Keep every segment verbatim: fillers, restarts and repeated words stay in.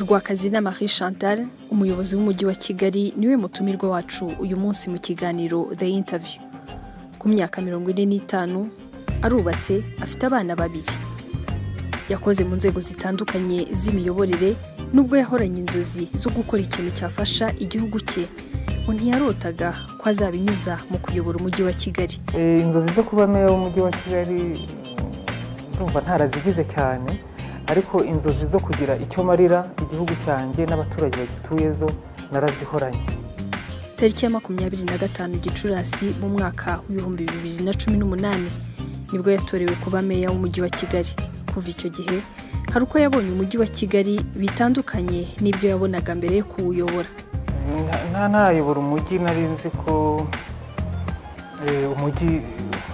Rwakazina Marie Chantal, umuyobozi w'umujyi wa Kigali, niwe mutumirwa wacu uyu munsi mu kiganiro The Interview. Ku myaka mirongo ine n'itanu, arubatse, afite abana babiri. Yakoze mu nzego zitandukanye z'imiyoborere, nubwo yahoranye inzozi zo gukora ikintu cyafasha igihugu cye, ngo ntiyarotaga ko azabinyuza mu kuyobora umujyi wa Kigali. Inzozi zo kuba meya w'umujyi wa Kigali ndumva ntarazigize cyane, ariko inzozi zo kugira icyo marira igihugu cyanjye n'abaturage bagituye zo narazihoranye. Tariki ya makumyabiri na gatanu Gicurasi mu mwaka w'ibihumbi bibiri na cumi n'umunani nibwo yatorewe kuba meya w'umujyi wa Kigali. Kuva icyo gihe hari uko yabonye umujyi wa Kigali bitandukanye n'ibyo yabonaga mbere yo kuwuyobora. Nta nayobora umujyi nari nzi ko umujyi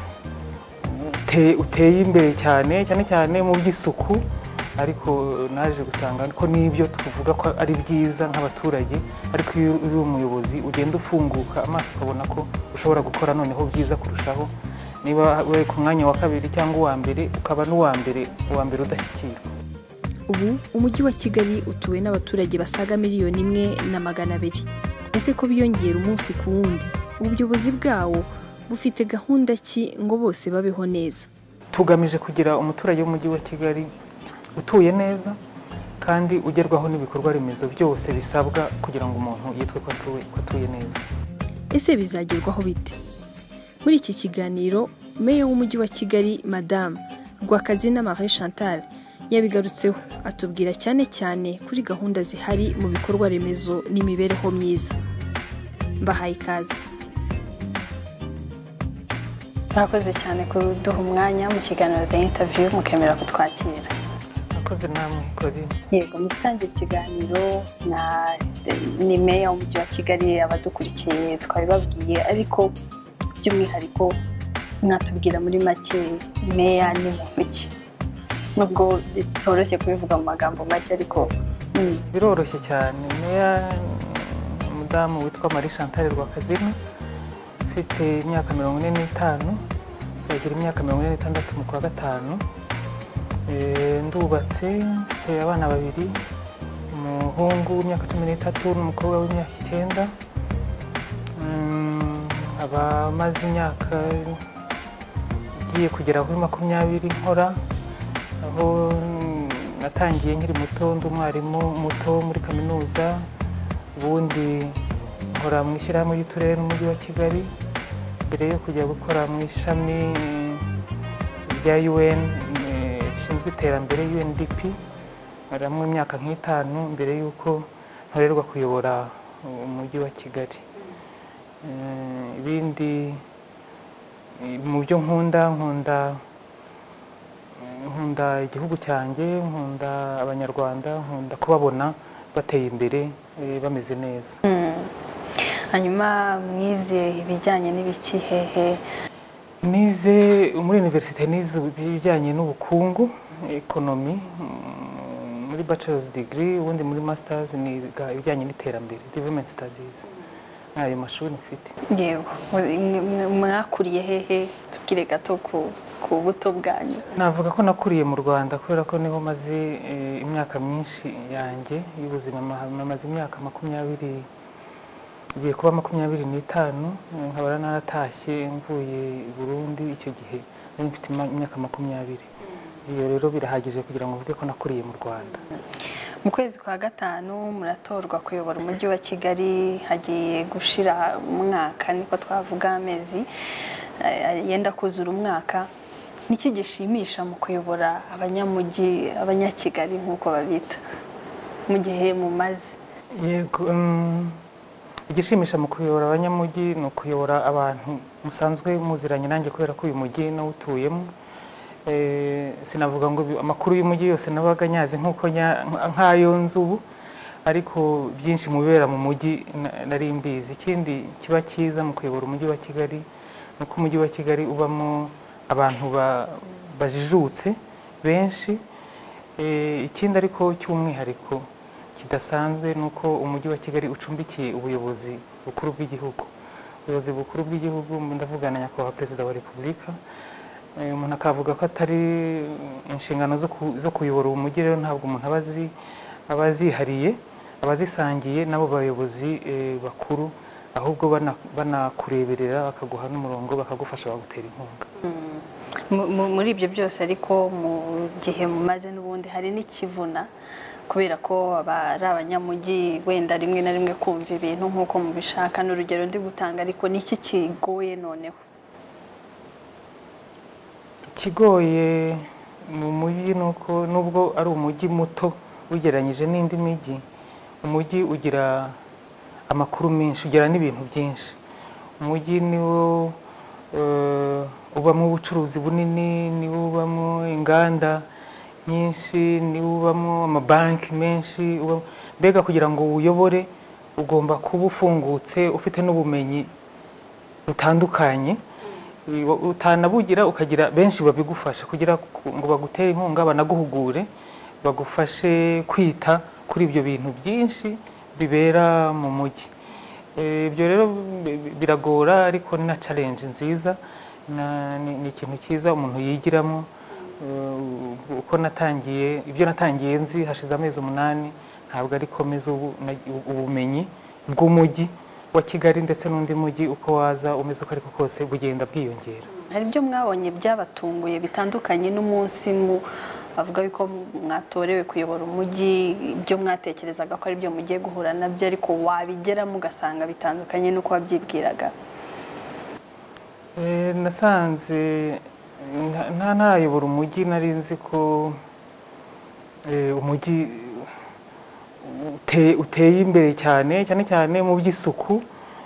uteye imbere cyane cyane cyane mu by'isuku, ariko naje gusanga ko n'ibyo tuvuga ko ari byiza nk'abaturage, ariko iyo uri umuyobozi ugenda ufunguka amaso ukabona ko ushobora gukora noneho byiza kurushaho. Niba uri ku mwanya wa kabiri cyangwa uwa mbere, ukaba n'uwa mbere uwa mbere udashyikirwa. Ubu umujyi wa Kigali utuwe n'abaturage basaga miliyoni imwe na magana abiri. Ese ko biyongera umunsi ku wundi, ubuyobozi bwawo bufite gahunda ki ngo bose babeho neza? Tugamije kugira umuturage w'umujyi wa Kigali utuye neza kandi ugerwaho n'ibikorwa remezo byose bisabwa kugira ngo umuntu yitwe ko atuye neza. Ese bizagerwaho bite? Muri iki kiganiro, meya w'umujyi wa Kigali Madame Rwakazina Marie Chantal yabigarutseho, atubwira cyane cyane kuri gahunda zihari mu bikorwa remezo n'imibereho myiza. Mbahaye ikaze. Murakoze cyane kuduha umwanya mu kiganiro The Interview, mukemera kutwakira. Murakoze namwe Corinne. Yego, mu gutangira ikiganiro na ni meya w'umujyi wa Kigali, abadukurikiye twabibabwiye, ariko by'umwihariko mwatubwira muri make meya ni muntu ki? Nubwo bitoroshye kubivuga mu magambo make, ariko biroroshye cyane. Meya umudamu witwa Marie Chantal Rwakazina, ufite imyaka mirongo ine n'itanu, yagira imyaka mirongo ine n'itandatu mu kwa gatanu. Ndubatse, mfite abana babiri, umuhungu w'imyaka cumi n'itatu n'umukobwa w'imyaka icyenda. Abamaze imyaka igiye kugera kuri makumyabiri nkora, aho natangiye nkiri muto ndi umwarimu muto muri kaminuza, ubundi nkora mu ishyirahamwe ry'uturere n'umujyi wa Kigali, mbere yo kujya gukora mu ishami rya U N rishinzwe iterambere U N D P, maramwe imyaka nk'itanu mbere y'uko ntorerwa kuyobora umujyi wa Kigali. Ibindi mu byo nkunda nkunda nkunda igihugu cyanjye, nkunda abanyarwanda, nkunda kubabona bateye imbere bameze neza. Hanyuma mwize ibijyanye n'ibiki hehe? Nize muri universite, nize ibijyanye n'ubukungu, economy, muri bachelor's degree, ubundi muri masters niga ibijyanye n'iterambere, development studies. Ayo mashuri mfite. Yego, mwakuriye hehe? Tubwire gato ku buto bwanyu. Navuga ko nakuriye mu Rwanda kubera ko niho maze imyaka myinshi yanjye y'ubuzima. Maze imyaka makumyabiri, igiye kuba makumyabiri n'itanu, nkaba naratashye mvuye i Burundi. Icyo gihe nari mfite imyaka makumyabiri. Iyo rero birahagije kugira ngo mvuge ko nakuriye mu Rwanda. Mu kwezi kwa gatanu muratorwa kuyobora umujyi wa Kigali, hagiye gushira umwaka, niko twavuga amezi yenda kuzura umwaka. Niki gishimisha mu kuyobora abanyamujyi, abanyakigali nkuko babita, mu gihe mumaze? Yego, igishimisha mu kuyobora abanyamujyi ni ukuyobora abantu musanzwe muziranye nanjye, kubera ko uyu mujyi nawutuyemo. Sinavuga ngo amakuru y'umujyi yose nabaga nyazi nkuko nkayo nzubu, ariko byinshi mubera mu mujyi nari mbizi. Ikindi kiba cyiza mu kuyobora umujyi wa Kigali nuko umujyi wa Kigali ubamo abantu bajijutse benshi. Ikindi ariko cy'umwihariko kidasanzwe nuko umujyi wa Kigali ucumbikiye ubuyobozi bukuru bw'igihugu. Ubuyobozi bukuru bw'igihugu ndavugana nyakubahwa Perezida wa Repubulika. Umuntu akavuga ko atari inshingano zo kuyobora umujyi, rero ntabwo umuntu abazi abazihariye abazisangiye n'abo bayobozi bakuru, ahubwo banakureberera bakaguha n'umurongo bakagufasha bagutera inkunga. Muri ibyo byose ariko mu gihe mumaze n'ubundi hari n'ikivuna, kubera ko ari abanyamujyi wenda rimwe na rimwe kumva ibintu nk'uko mubishaka, n'urugero ndi gutanga, ariko niki kigoye noneho? Ikigoye mu mujyi nuko nubwo ari umujyi muto ugereranyije n'indi mijyi, umujyi ugira amakuru menshi, ugira n'ibintu byinshi. Umujyi niwo ubamo ubucuruzi bunini, niwo ubamo inganda nyinshi, niwo ubamo amabanki menshi. Mbega kugira ngo uyobore ugomba kuba ufungutse, ufite n'ubumenyi butandukanye, utanabugira ukagira benshi babigufasha kugira ngo bagutere inkunga, banaguhugure, bagufashe kwita kuri ibyo bintu byinshi bibera mu mujyi. Ibyo rero biragora, ariko ni na challenge nziza, ni ikintu cyiza umuntu yigiramo. Uko natangiye ibyo natangiye nzi hashize amezi umunani, ntabwo ari komeza ubumenyi bw'umujyi wa Kigali ndetse n'undi mujyi uko waza umeze uko ariko kose bugenda bwiyongera. Hari ibyo mwabonye byabatunguye bitandukanye n'umunsi mu bavuga yuko mwatorewe kuyobora umujyi, ibyo mwatekerezaga ko ari byo mugiye guhura nabyo, ariko wabigeramo ugasanga bitandukanye n'uko wabyibwiraga? Nasanze nta narayobora umujyi nari nzi ko umujyi uteye imbere cyane cyane cyane mu by'isuku.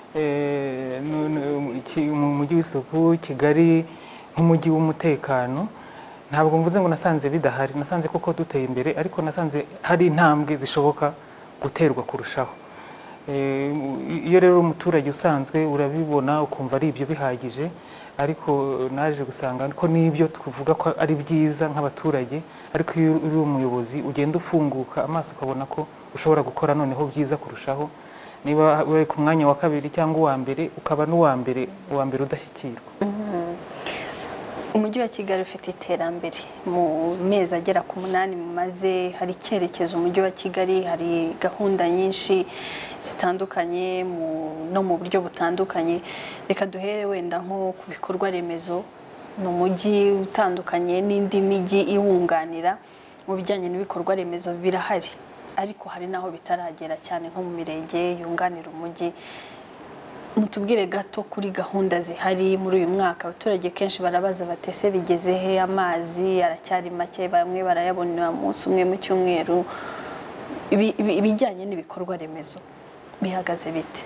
Mu mujyi w'isuku Kigali nk'umujyi w'umutekano, ntabwo mvuze ngo nasanze bidahari, nasanze koko duteye imbere, ariko nasanze hari intambwe zishoboka guterwa kurushaho. Iyo rero umuturage usanzwe urabibona ukumva ari ibyo bihagije, ariko naje gusanga ko n'ibyo tuvuga ko ari byiza nk'abaturage, ariko iyo uri umuyobozi ugenda ufunguka amaso ukabona ko ushobora gukora noneho byiza kurushaho. Niba uri ku mwanya wa kabiri cyangwa uwa mbere, ukaba n'uwa mbere uwa mbere udashyikirwa. Umujyi wa Kigali ufite iterambere. Mu mezi agera ku munani mumaze, hari icyerekezo umujyi wa Kigali, hari gahunda nyinshi zitandukanye no mu buryo butandukanye. Reka duhere wenda nko ku bikorwa remezo. Ni umujyi utandukanye n'indi mijyi iwunganira mu bijyanye n'ibikorwa remezo, birahari, ariko hari naho bitaragera cyane nko mu mirenge yunganira umujyi. Mutubwire gato kuri gahunda zihari muri uyu mwaka. Abaturage kenshi barabaza batese bigeze he, amazi aracyari make, bamwe barayabonera umunsi umwe mu cyumweru. Ibijyanye n'ibikorwa remezo bihagaze bite?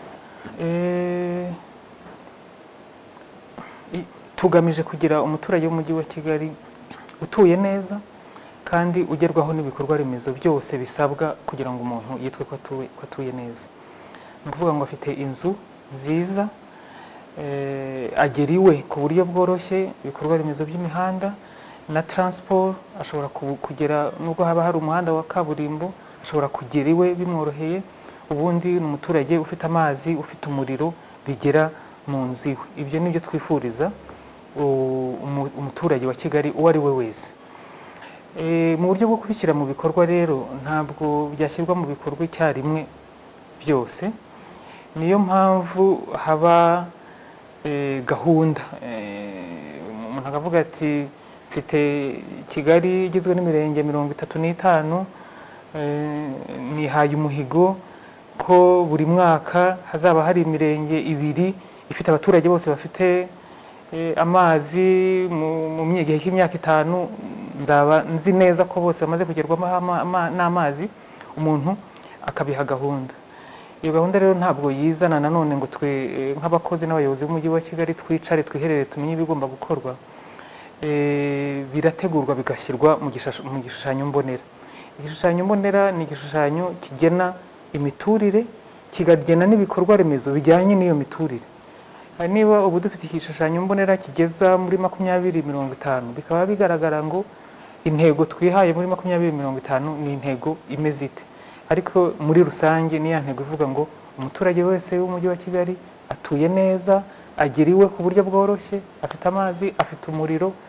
Tugamije kugira umuturage w'umujyi wa Kigali utuye neza kandi ugerwaho n'ibikorwa remezo byose bisabwa kugira ngo umuntu yitwe ko atuye neza. Ni ukuvuga ngo afite inzu nziza, ageriwe ku buryo bworoshye, ibikorwa remezo by'imihanda na transport, ashobora kugera nubwo haba hari umuhanda wa kaburimbo, ashobora kugera iwe bimworoheye. Ubundi ni umuturage ufite amazi, ufite umuriro, bigera mu nzu iwe. Ibyo nibyo twifuriza umuturage wa Kigali uwo ari we wese. Mu buryo bwo kubishyira mu bikorwa rero, ntabwo byashyirwa mu bikorwa icyarimwe byose. Niyo mpamvu haba gahunda. Umuntu akavuga ati mfite Kigali igizwe n'imirenge mirongo itatu n'itanu, nihaye umuhigo ko buri mwaka hazaba hari imirenge ibiri ifite abaturage bose bafite amazi. Mu gihe cy'imyaka itanu nzaba nzi neza ko bose bamaze kugerwamo n'amazi, umuntu akabiha gahunda. Iyo gahunda rero ntabwo yizana nanone ngo twe nk'abakozi n'abayobozi b'umujyi wa Kigali twicare twiherere tumenye ibigomba gukorwa. Birategurwa bigashyirwa mu gishushanyo mbonera. Igishushanyo mbonera ni igishushanyo kigena imiturire, kikagena n'ibikorwa remezo bijyanye n'iyo miturire. Niba ubu dufite igishushanyo mbonera kigeza muri makumyabiri mirongo itanu, bikaba bigaragara ngo intego twihaye muri makumyabiri mirongo itanu ni intego imeze ite. Ariko muri rusange ni ya ntego ivuga ngo umuturage wese w'umujyi wa Kigali atuye neza, ageriwe ku buryo bworoshye, afite amazi, afite umuriro,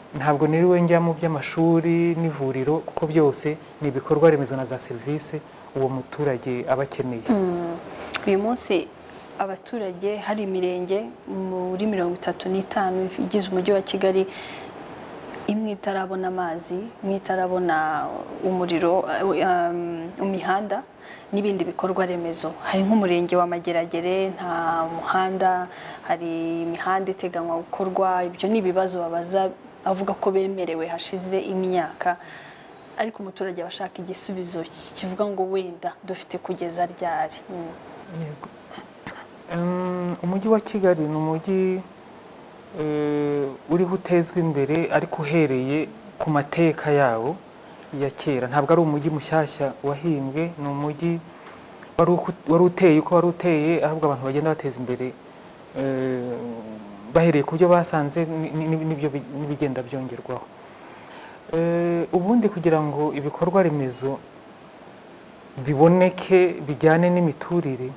ntabwo niriwe njya mu by'amashuri n'ivuriro kuko byose ni ibikorwa remezo na za serivisi uwo muturage aba akeneye. Uyu munsi abaturage hari imirenge muri mirongo itatu n'itanu igize umujyi wa Kigali, imwe itarabona amazi, imwe itarabona umuriro, imihanda n'ibindi bikorwa remezo. Hari nk'umurenge wa Mageragere nta muhanda, hari imihanda iteganywa gukorwa. Ibyo ni ibibazo babaza, avuga ko bemerewe hashize imyaka, ariko umuturage abashaka igisubizo kivuga ngo wenda dufite kugeza ryari. Yego. Umujyi wa Kigali ni umujyi uriho utezwa imbere ariko uhereye ku mateka yawo ya kera. Ntabwo ari umujyi mushyashya wahimbwe, ni umujyi wari uteye uko wari uteye, ahubwo abantu bagenda bateza imbere bahereye ku byo basanze n'ibigenda byongerwaho. Ubundi kugira ngo ibikorwa remezo biboneke bijyane n'imiturire,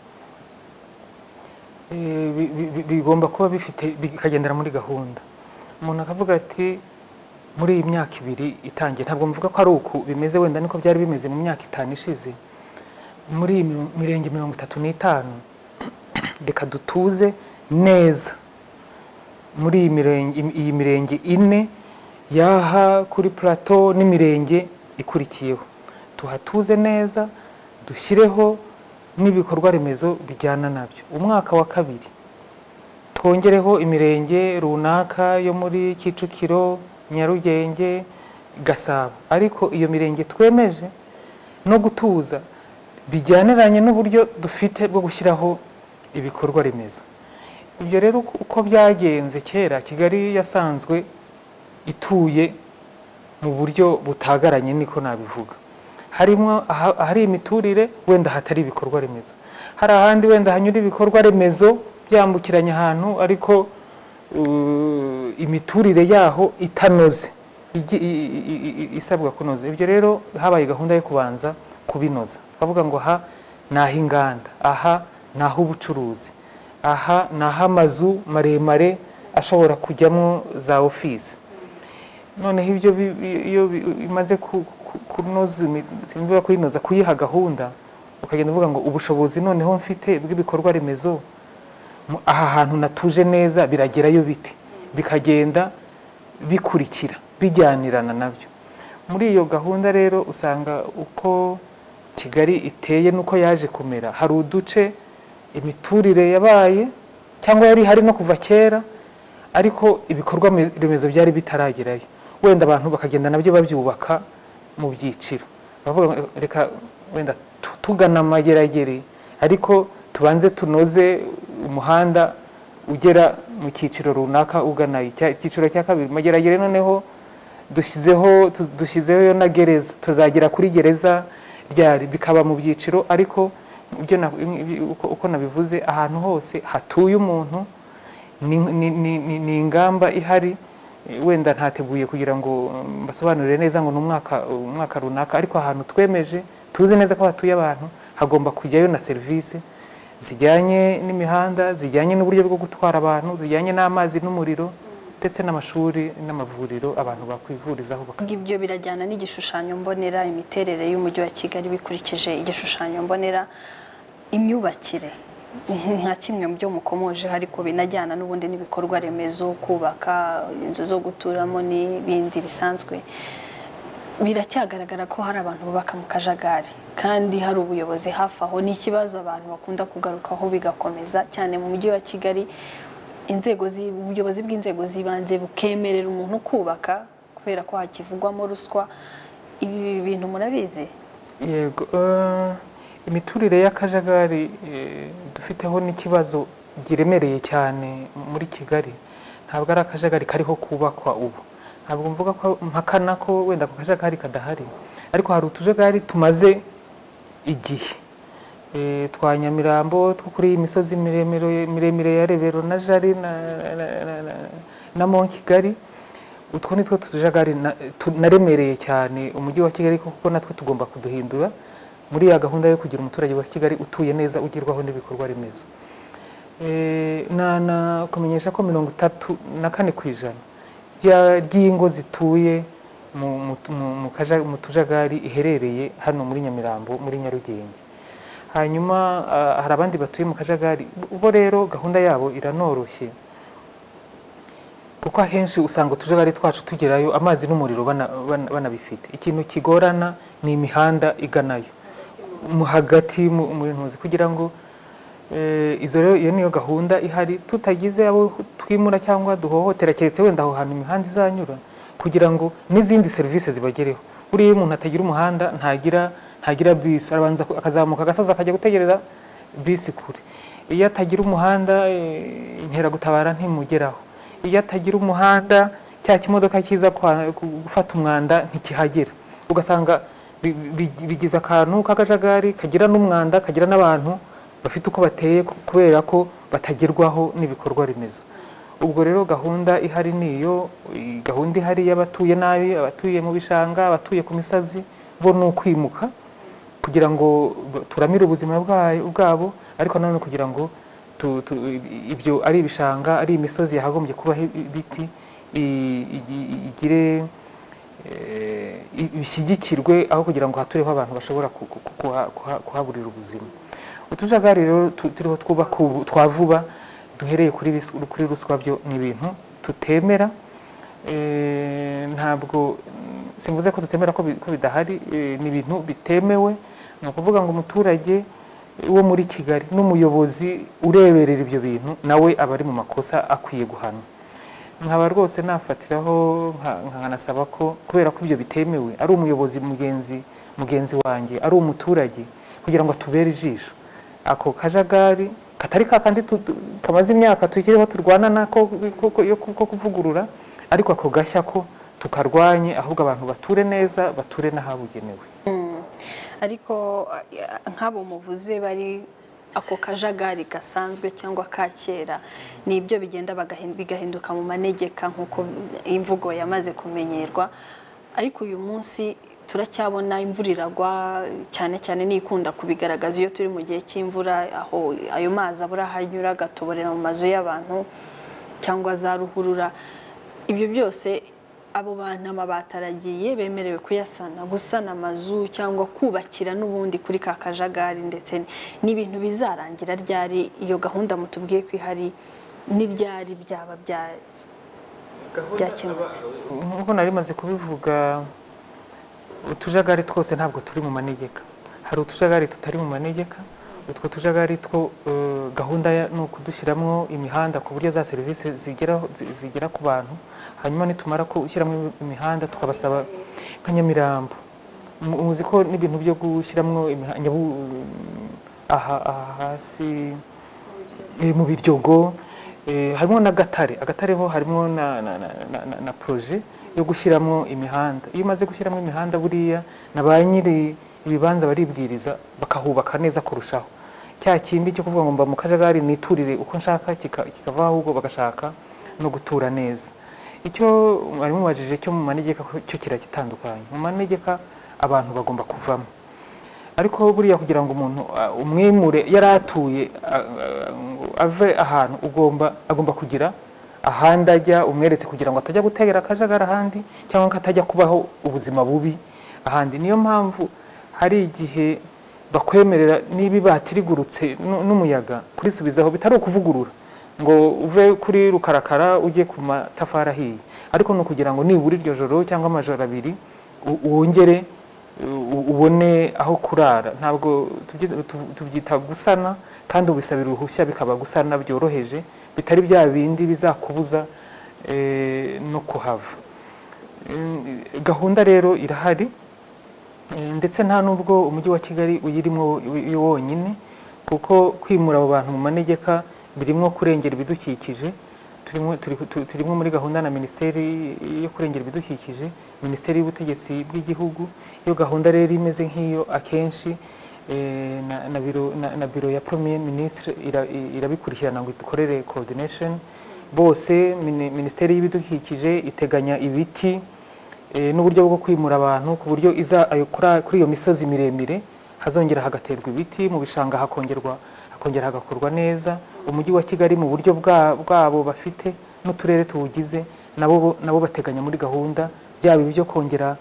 bigomba kuba bifite bikagendera muri gahunda. Umuntu akavuga ati muri iyi myaka ibiri itangiye, ntabwo mvuga ko ari uku bimeze, wenda niko byari bimeze mu myaka itanu ishize, muri iyi mirenge mirongo itatu n'itanu reka dutuze neza. Muri iyi mirenge ine yaha kuri plateau n'imirenge ikurikiyeho, tuhatuze neza, dushyireho n'ibikorwa remezo bijyana nabyo. Umwaka wa kabiri twongereho imirenge runaka yo muri Kicukiro, Nyarugenge, Gasabo, ariko iyo mirenge twemeje no gutuza bijyaniranye n'uburyo dufite bwo gushyiraho ibikorwa remezo. Ibyo rero uko byagenze kera, Kigali yasanzwe ituye mu buryo butagaranye, niko nabivuga. Harimo ahari imiturire wenda hatari ibikorwa remezo, hari ahandi wenda hanyura ibikorwa remezo byambukiranya ahantu, ariko imiturire yaho itanoze, isabwa kunoza. Ibyo rero habaye gahunda yo kubanza kubinoza, bavuga ngo aha ni ah'inganda, aha ni ah'ubucuruzi, aha ni ah'amazu maremare ashobora kujyamo za ofisi. Noneho ibyo iyo bimaze kunoza, simvuga kuyinoza, kuyiha gahunda, ukagenda uvuga ngo ubushobozi noneho mfite bw'ibikorwa remezo, aha hantu natuje neza biragerayo bite, bikagenda bikurikira bijyanirana nabyo. Muri iyo gahunda rero usanga uko Kigali iteye nuko yaje kumera, hari uduce imiturire yabaye cyangwa yari hari no kuva kera, ariko ibikorwa remezo byari bitaragerayo, wenda abantu bakagenda nabyo babyubaka mu byiciro. Bavuga reka wenda tugana Mageragere, ariko tubanze tunoze umuhanda ugera mu cyiciro runaka ugana icyiciro cya kabiri. Mageragere noneho dushyizeho dushyizeho na gereza, tuzagera kuri gereza ryari, bikaba mu byiciro. Ariko uko nabivuze, ahantu hose hatuye umuntu ni ingamba ihari. Wenda ntateguye kugira ngo basobanurire neza ngo n'umwaka umwaka runaka, ariko ahantu twemeje tuzi neza ko hatuye abantu, hagomba kujyayo na serivisi zijyanye n'imihanda, zijyanye n'uburyo bwo gutwara abantu, zijyanye n'amazi n'umuriro, ndetse n'amashuri n'amavuriro abantu bakwivurizaho. Ibyo birajyana n'igishushanyo mbonera, imiterere y'umujyi wa Kigali bikurikije igishushanyo mbonera, imyubakire nka kimwe mu byo mukomoje, ariko binajyana n'ubundi n'ibikorwa remezo, kubaka inzu zo guturamo n'ibindi bisanzwe. Biracyagaragara ko hari abantu bubaka mu kajagari, kandi hari ubuyobozi hafi aho. Ni ikibazo abantu bakunda kugarukaho bigakomeza cyane mu mujyi wa Kigali. Inzego z'ubuyobozi bw'inzego z'ibanze bukemerera umuntu kubaka kubera ko hakivugwamo ruswa. Ibi bintu murabizi? Yego, imiturire y'akajagari dufiteho n'ikibazo giremereye cyane muri Kigali. Ntabwo ari akajagari kariho kubakwa ubu, ntabwo mvuga ko mpakana ko wenda ku kajagari kadahari, ariko hari utujagari tumaze igihe. Twa Nyamirambo, two kuri iyi misozi miremire ya Rebero na Jari na Mont Kigali, utwo nitwo tujagari naremereye cyane umujyi wa Kigali, kuko natwe tugomba kuduhindura muri ya gahunda yo kugira umuturage wa Kigali utuye neza, ugerwaho n'ibikorwa remezo. Na kumenyesha ko mirongo itatu na kane ku ijana ry'ingo zituye mu tujagari iherereye hano muri Nyamirambo muri Nyarugenge. Hanyuma hari abandi batuye mu kajagari, bo rero gahunda yabo iranoroshye kuko ahenshi usanga utujagari twacu tugerayo amazi n'umuriro banabifite. Ikintu kigorana ni imihanda iganayo mu hagati muri ntuzi, kugira ngo izo rero iyo niyo gahunda ihari, tutagize abo twimura cyangwa duhohotera, keretse wenda aho hantu imihanda izanyura, kugira ngo n'izindi serivisi zibagereho. Buriya umuntu atagira umuhanda ntagira ntagira bisi, arabanza akazamuka agasozi akajya gutegereza bisi kure. Iyo atagira umuhanda inkeragutabara ntimugeraho. Iyo atagira umuhanda cya kimodoka kiza gufata umwanda ntikihagera. Ugasanga bigize akantu k'akajagari kagira n'umwanda, kagira n'abantu bafite uko bateye kubera ko batagerwaho n'ibikorwa remezo. Ubwo rero gahunda ihari niyo gahunda ihari y'abatuye nabi, abatuye mu bishanga, abatuye ku misozi, bo ni ukwimuka kugira ngo turamire ubuzima bwabo, ariko nanone kugira ngo ibyo ari ibishanga, ari imisozi yahagombye kubaho ibiti, igire bishyigikirwe aho kugira ngo hatureho abantu bashobora kuhaburira ubuzima. Utujagari rero turiho twubaka twa vuba duhereye kuri ruswa, byo ni ibintu tutemera. Ntabwo simvuze ko tutemera ko bidahari, ni ibintu bitemewe. Ni ukuvuga ngo umuturage wo muri Kigali n'umuyobozi ureberera ibyo bintu nawe aba ari mu makosa akwiye guhanwa. Nkaba rwose nafatiraho nkanasaba ko kubera ko ibyo bitemewe, ari umuyobozi mugenzi mugenzi wanjye, ari umuturage, kugira ngo atubere ijisho ako kajagari katari kakandi kamaze imyaka tukiriho turwana nako ko kuvugurura, ariko ako gashya ko tukarwanye, ahubwo abantu bature neza, bature n'ahabugenewe. Ariko nk'abo muvuze bari ako kajagari gasanzwe cyangwa ka kera, ni ibyo bigenda bigahinduka mu manegeka nk'uko imvugo yamaze kumenyerwa. Ariko uyu munsi turacyabona imvura iragwa, cyane cyane nikunda kubigaragaza iyo turi mu gihe cy'imvura, aho ayo mazi abura hanyura agatoborera mu mazu y'abantu cyangwa za ruhurura. Ibyo byose abo bantu amabati aragiye, bemerewe kuyasana, gusana amazu cyangwa kubakira n'ubundi kuri ka kajagari, ndetse n'ibintu bizarangira ryari iyo gahunda mutubwiye ko ihari, n'iryari byaba byakemutse? Nk'uko nari maze kubivuga, utujagari twose ntabwo turi mu manegeka. Hari utujagari tutari mu manegeka. Utwo tujagari two gahunda ni ukudushyiramo imihanda ku buryo za serivisi zigera ku bantu. Hanyuma nitumara gushyiramo imihanda tukabasaba nka Nyamirambo, muzi ko n'ibintu byo gushyiramo aha hasi mu Biryogo, harimo na Gatare. Agatare ho harimo na projet yo gushyiramo imihanda. Iyo umaze gushyiramo imihanda, buriya na ba nyiri ibibanza baribwiriza bakahubaka neza kurushaho. Cya kindi cyo kuvuga ngo mba mu kajagari niturire uko nshaka kikava, ahubwo bagashaka no gutura neza. Icyo mwari mubajije cyo mu manegeka cyo kirakitandukanye. Mu manegeka abantu bagomba kuvamo, ariko buriya kugira ngo umuntu umwimure yaratuye ave ahantu, ugomba agomba kugira ahandi ajya, umweretse kugira ngo atajya gutegera akajagari ahandi, cyangwa ko atajya kubaho ubuzima bubi ahandi. Niyo mpamvu hari igihe bakwemerera niba batirigurutse n'umuyaga kurisubizaho, bitari ukuvugurura ngo uve kuri rukarakara ujye ku matafari ahiye, ariko no kugira ngo nibura iryo joro cyangwa amajoro abiri wongere ubone aho kurara. Ntabwo tubyita gusana, kandi ubisabira uruhushya bikaba gusana byoroheje, bitari bya bindi bizakubuza no kuhava. Gahunda rero irahari, ndetse nta nubwo umujyi wa Kigali uyirimo wonyine, kuko kwimura abo bantu mu manegeka birimo kurengera ibidukikije. Turimo muri gahunda na Minisiteri yo kurengera ibidukikije, Minisiteri y'Ubutegetsi bw'Igihugu. Iyo gahunda rero imeze nk'iyo, akenshi na biro ya Premier Ministre irabikurikirana ngo dukorere coordination. Bose Minisiteri y'Ibidukikije iteganya ibiti n'uburyo bwo kwimura abantu, ku buryo iza kuri iyo misozi miremire hazongera hagaterwa ibiti, mu bishanga hakongerwa hakongera hagakorwa neza. Umujyi wa Kigali mu buryo bwabo bafite n'uturere tuwugize nabo nabo bateganya muri gahunda byaba ibyo kongera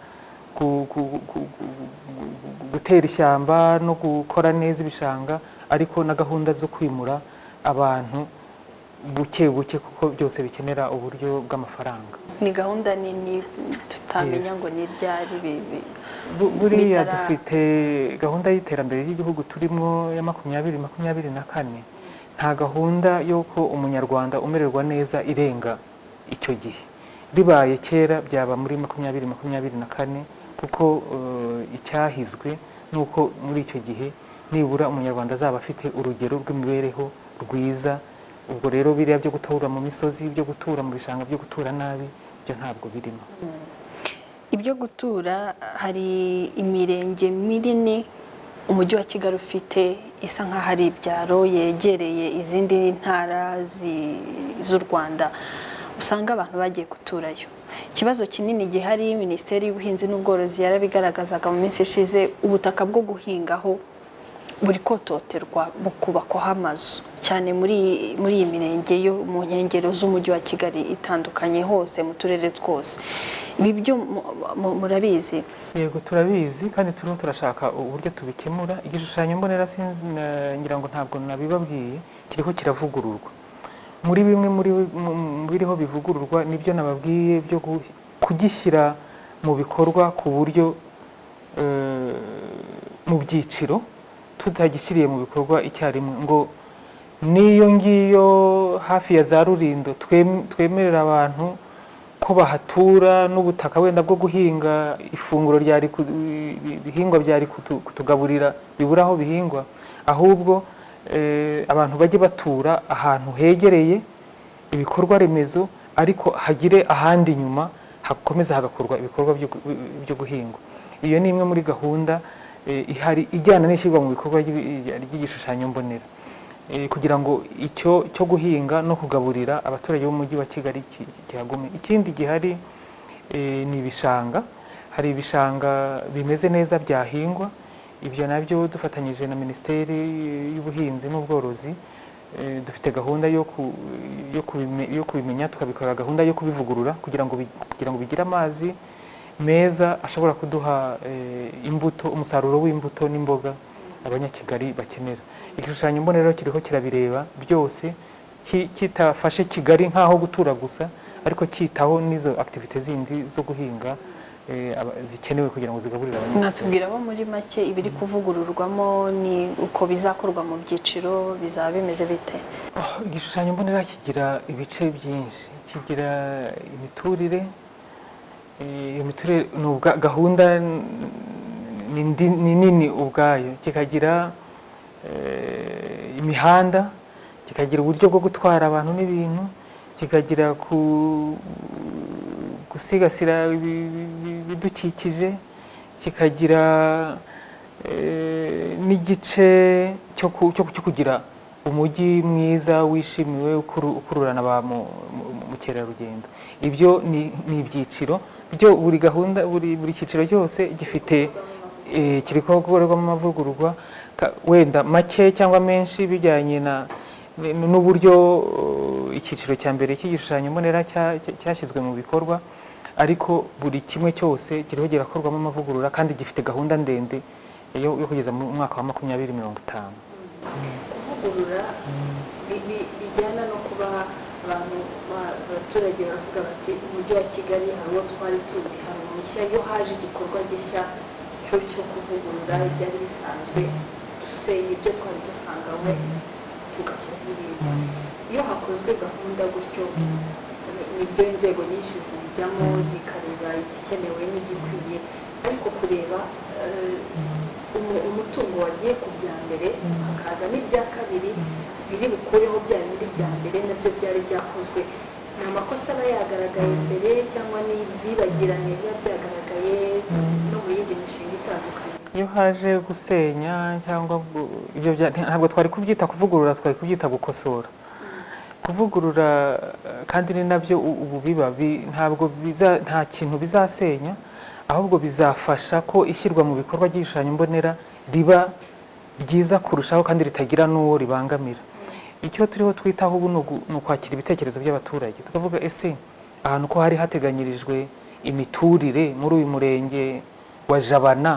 gutera ishyamba no gukora neza ibishanga, ariko na gahunda zo kwimura abantu buke buke kuko byose bikenera uburyo bw'amafaranga. Ni gahunda nini tutamenya ngo ni ryari bibi. Buriya dufite gahunda y'iterambere ry'igihugu turimo ya makumyabiri makumyabiri na kane, nta gahunda y'uko umunyarwanda umererwa neza irenga icyo gihe. Bibaye kera byaba muri makumyabiri makumyabiri na kane, kuko icyahizwe nuko muri icyo gihe nibura umunyarwanda azaba afite urugero rw'imibereho rwiza. Ubwo rero biriya byo gutura mu misozi, byo gutura mu bishanga, byo gutura nabi, byo ntabwo birimo. Ibyo gutura, hari imirenge minini umujyi wa Kigali ufite isa nk'aho ari ibyaro yegereye izindi ntara z'u Rwanda, usanga abantu bagiye guturayo. Ikibazo kinini gihari, Minisiteri y'Ubuhinzi n'Ubworozi yarabigaragazaga mu minsi ishize, ubutaka bwo guhingaho buri kototerwa bukubakwaho amazu, cyane muri muri iyi mirenge yo mu nkengero z'umujyi wa Kigali itandukanye hose mu turere twose. Ibi byo murabizi? Yego turabizi, kandi turiho turashaka uburyo tubikemura. Igishushanyo mbonera ngira ngo ntabwo nabibabwiye, kiriho kiravugururwa. Muri bimwe muri biriho bivugururwa nibyo nababwiye byo kugishyira mu bikorwa ku buryo mu byiciro, tutagishyiriye mu bikorwa icyarimwe ngo n'iyo ngiyo hafi ya za Rulindo twemerera abantu ko bahatura n'ubutaka wenda bwo guhinga ifunguro ryari bihingwa byari kutugaburira bibura aho bihingwa, ahubwo abantu bajye batura ahantu hegereye ibikorwa remezo, ariko hagire ahandi nyuma hakomeza hagakorwa ibikorwa byo guhingwa. Iyo ni imwe muri gahunda ihari ijyana n'ishyirwa mu bikorwa ry'igishushanyo mbonera, kugira ngo icyo cyo guhinga no kugaburira abaturage b'umujyi wa Kigali kihagume. Ikindi gihari ni ibishanga. Hari ibishanga bimeze neza byahingwa, ibyo nabyo dufatanyije na Minisiteri y'Ubuhinzi n'Ubworozi dufite gahunda yo kubimenya, tukabikora gahunda yo kubivugurura kugira ngo kugira ngo bigire amazi meza ashobora kuduha imbuto, umusaruro w'imbuto n'imboga abanyakigali bakenera. Igishushanyo mbonera kiriho kirabireba byose, kitafashe Kigali nk'aho gutura gusa, ariko kitaho n'izo activite zindi zo guhinga zikenewe kugira ngo zigaburire abanyakigali. Mwatubwira bo muri make ibiri kuvugururwamo ni uko bizakorwa mu byiciro, bizaba bimeze bite? Igishushanyo mbonera kigira ibice byinshi, kigira imiturire. Iyo miturire ni gahunda ni nini ubwayo, kikagira imihanda, kikagira uburyo bwo gutwara abantu n'ibintu, kikagira gusigasira ibidukikije, kikagira n'igice cyo kugira umujyi mwiza wishimiwe ukururana ba mukerarugendo. Ibyo ni ibyiciro byo buri gahunda, buri cyiciro cyose gifite kiri gukorerwamo amavugururwa, wenda make cyangwa menshi bijyanye n'uburyo icyiciro cya mbere cy'igishushanyo mbonera cyashyizwe mu bikorwa, ariko buri kimwe cyose kiriho kirakorwamo amavugurura kandi gifite gahunda ndende yo kugeza mu mwaka wa makumyabiri mirongo itanu. Kuvugurura bijyana no kuba abantu abaturage baravuga bati umujyi wa Kigali hari uwo twari tuzi, hari umushya, iyo haje igikorwa gishya cyo kuvugurura ibyari bisanzwe, dusenya ibyo twari dusanganywe tugashyiraho ibindi. Iyo hakozwe gahunda gutyo, nibyo inzego nyinshi zijyamo zikareba igikenewe n'igikwiye, ariko kureba umutungo wagiye ku bya mbere hakaza n'ibya kabiri biri bukureho bya bindi bya mbere nabyo byari byakozwe, ni amakosa aba yagaragaye mbere cyangwa n'ibyibagirane biba byagaragaye no mu yindi mishinga itandukanye. Iyo haje gusenya cyangwa ibyo ntabwo twari kubyita kuvugurura, twari kubyita gukosora. Kuvugurura kandi ni nabyo ubu biba ntabwo nta kintu bizasenya, ahubwo bizafasha ko ishyirwa mu bikorwa ry'igishushanyo mbonera riba ryiza kurushaho kandi ritagira n'uwo ribangamira. Icyo turiho twitaho ubu ni ukwakira ibitekerezo by'abaturage, tukavuga ese ahantu ko hari hateganyirijwe imiturire muri uyu murenge wa Jabana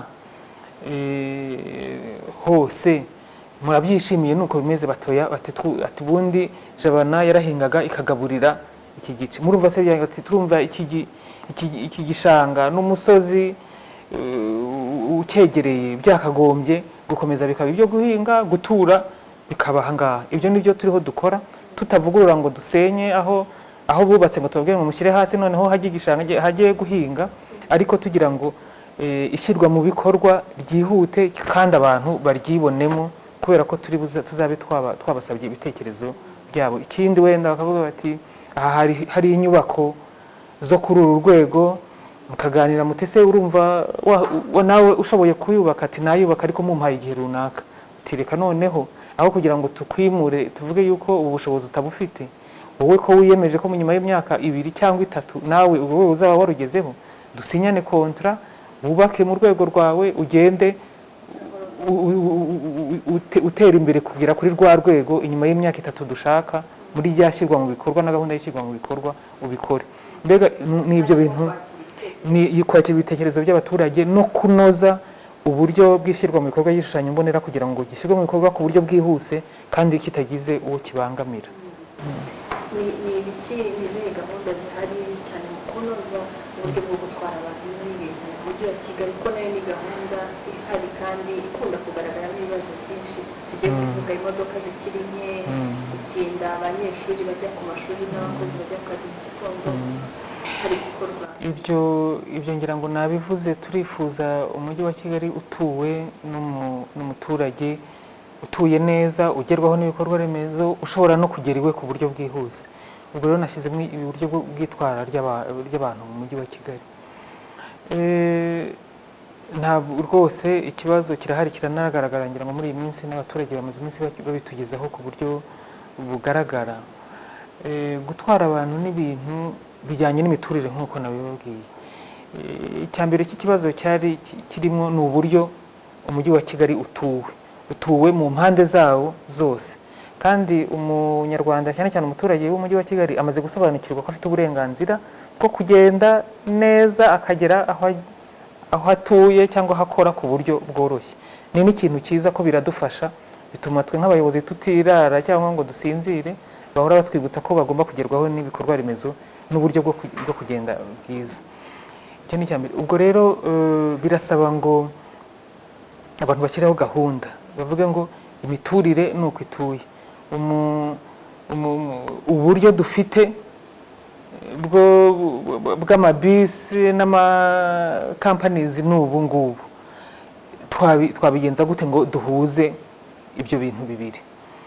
hose murabyishimiye nuko bimeze batoya ati bundi Jabana yarahingaga ikagaburira iki gice murumva se ati turumva iki iki gishanga n'umusozi ukegereye byakagombye gukomeza bikaba ibyo guhinga gutura bikaba hangaha ibyo nibyo turiho dukora tutavugurura ngo dusenye aho aho bubatse ngo tubabwire ngo mushyire hasi noneho hagiye igishanga hagiye guhinga ariko tugira ngo ishyirwa mu bikorwa ryihute kandi abantu baryibonemo kubera ko turi tuzabe twabasabye ibitekerezo byabo ikindi wenda bakavuga bati aha hari hari inyubako zo kuri uru rwego mukaganira mutese urumva nawe ushoboye kuyubaka ati nayubaka ariko mumpaye igihe runaka tireka noneho aho kugira ngo tukwimure tuvuge yuko ubu bushobozi utabufite wowe ko wiyemeje ko mu nyuma y'imyaka ibiri cyangwa itatu nawe wowe uzaba warugezeho dusinyane kontra wubake mu rwego rwawe ugende utera imbere kugira kuri rwa rwego inyuma y'imyaka itatu dushaka muri ryashyirwa mu bikorwa na gahunda y'ishyirwa mu bikorwa ubikore mbega ni ibyo bintu ni kwakira ibitekerezo by'abaturage no kunoza uburyo bw'ishyirwa mu bikorwa y'igishushanyo mbonera kugira ngo gishyirwe mu bikorwa ku buryo bwihuse kandi kitagize uwo kibangamira. ni ibiki n'izihe gahunda zihari cyane mu kunoza uburyo bwo gutwara abantu n'ibintu mu mujyi wa Kigali ko nayo ni gahunda ihari kandi ikunda kugaragaramo ibibazo byinshi tugiye kuvuga imodoka zikiri nke gutinda abanyeshuri bajya ku mashuri n'abakozi bajya ku kazi mu gitondo hari gukorwa ibyo ibyo ngira ngo nabivuze turifuza umujyi wa Kigali utuwe n'umuturage utuye neza ugerwaho n'ibikorwa remezo ushobora no kugera iwe ku buryo bwihuse ubwo rero nashyizemo uburyo bw'itwara ry'abantu mu mujyi wa Kigali ntabwo rwose ikibazo kirahari kiranagaragara ngira ngo muri iyi minsi n'abaturage bamaze iminsi babitugezaho ku buryo bugaragara gutwara abantu n'ibintu bijyanye n'imiturire nk'uko nabibabwiye icyambere cy'ikibazo cyari kirimo ni uburyo umujyi wa Kigali utuwe utuwe mu mpande zawo zose kandi umunyarwanda cyane cyane umuturage w'umujyi wa Kigali amaze gusobanukirwa ko afite uburenganzira bwo kugenda neza akagera aho aho atuye cyangwa hakora ku buryo bworoshye ni n'ikintu cyiza ko biradufasha bituma twe nk'abayobozi tutirara cyangwa ngo dusinzire bahora batwibutsa ko bagomba kugerwaho n'ibikorwa remezo n'uburyo bwo kugenda bwiza icyo ni cyambere ubwo rero birasaba ngo abantu bashyiraho gahunda bavuga ngo imiturire ni uko ituye uburyo dufite bw'amabisi n'amakampanizi ni ubu ngubu twabigenza gute ngo duhuze ibyo bintu bibiri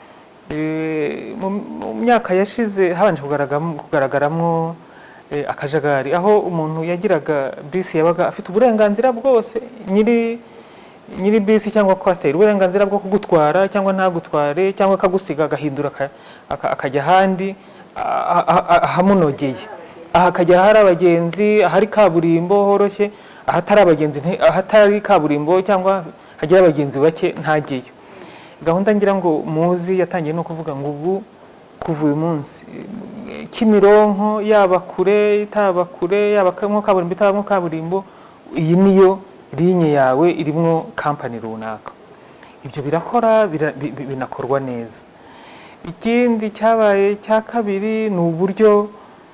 mu myaka yashize habanje kugaragaramo akajagari aho umuntu yagiraga bisi yabaga afite uburenganzira bwose nyiri nyiri bisi cyangwa kwaseri uburenganzira bwo kugutwara cyangwa ntagutware cyangwa akagusiga agahindura akajya ahandi ahamunogeye aha akajya ahari abagenzi ahari kaburimbo horoshye ahatari abagenzi ahatari kaburimbo cyangwa hagira abagenzi bake ntageyo gahunda ngira ngo muzi yatangiye no kuvuga ngo ubu kuva uyu munsi Kimironko yaba kure itaba kure yaba nko kaburimbo itaba kaburimbo iyi niyo linye yawe irimo company runaka ibyo birakora binakorwa neza ikindi cyabaye cya kabiri ni uburyo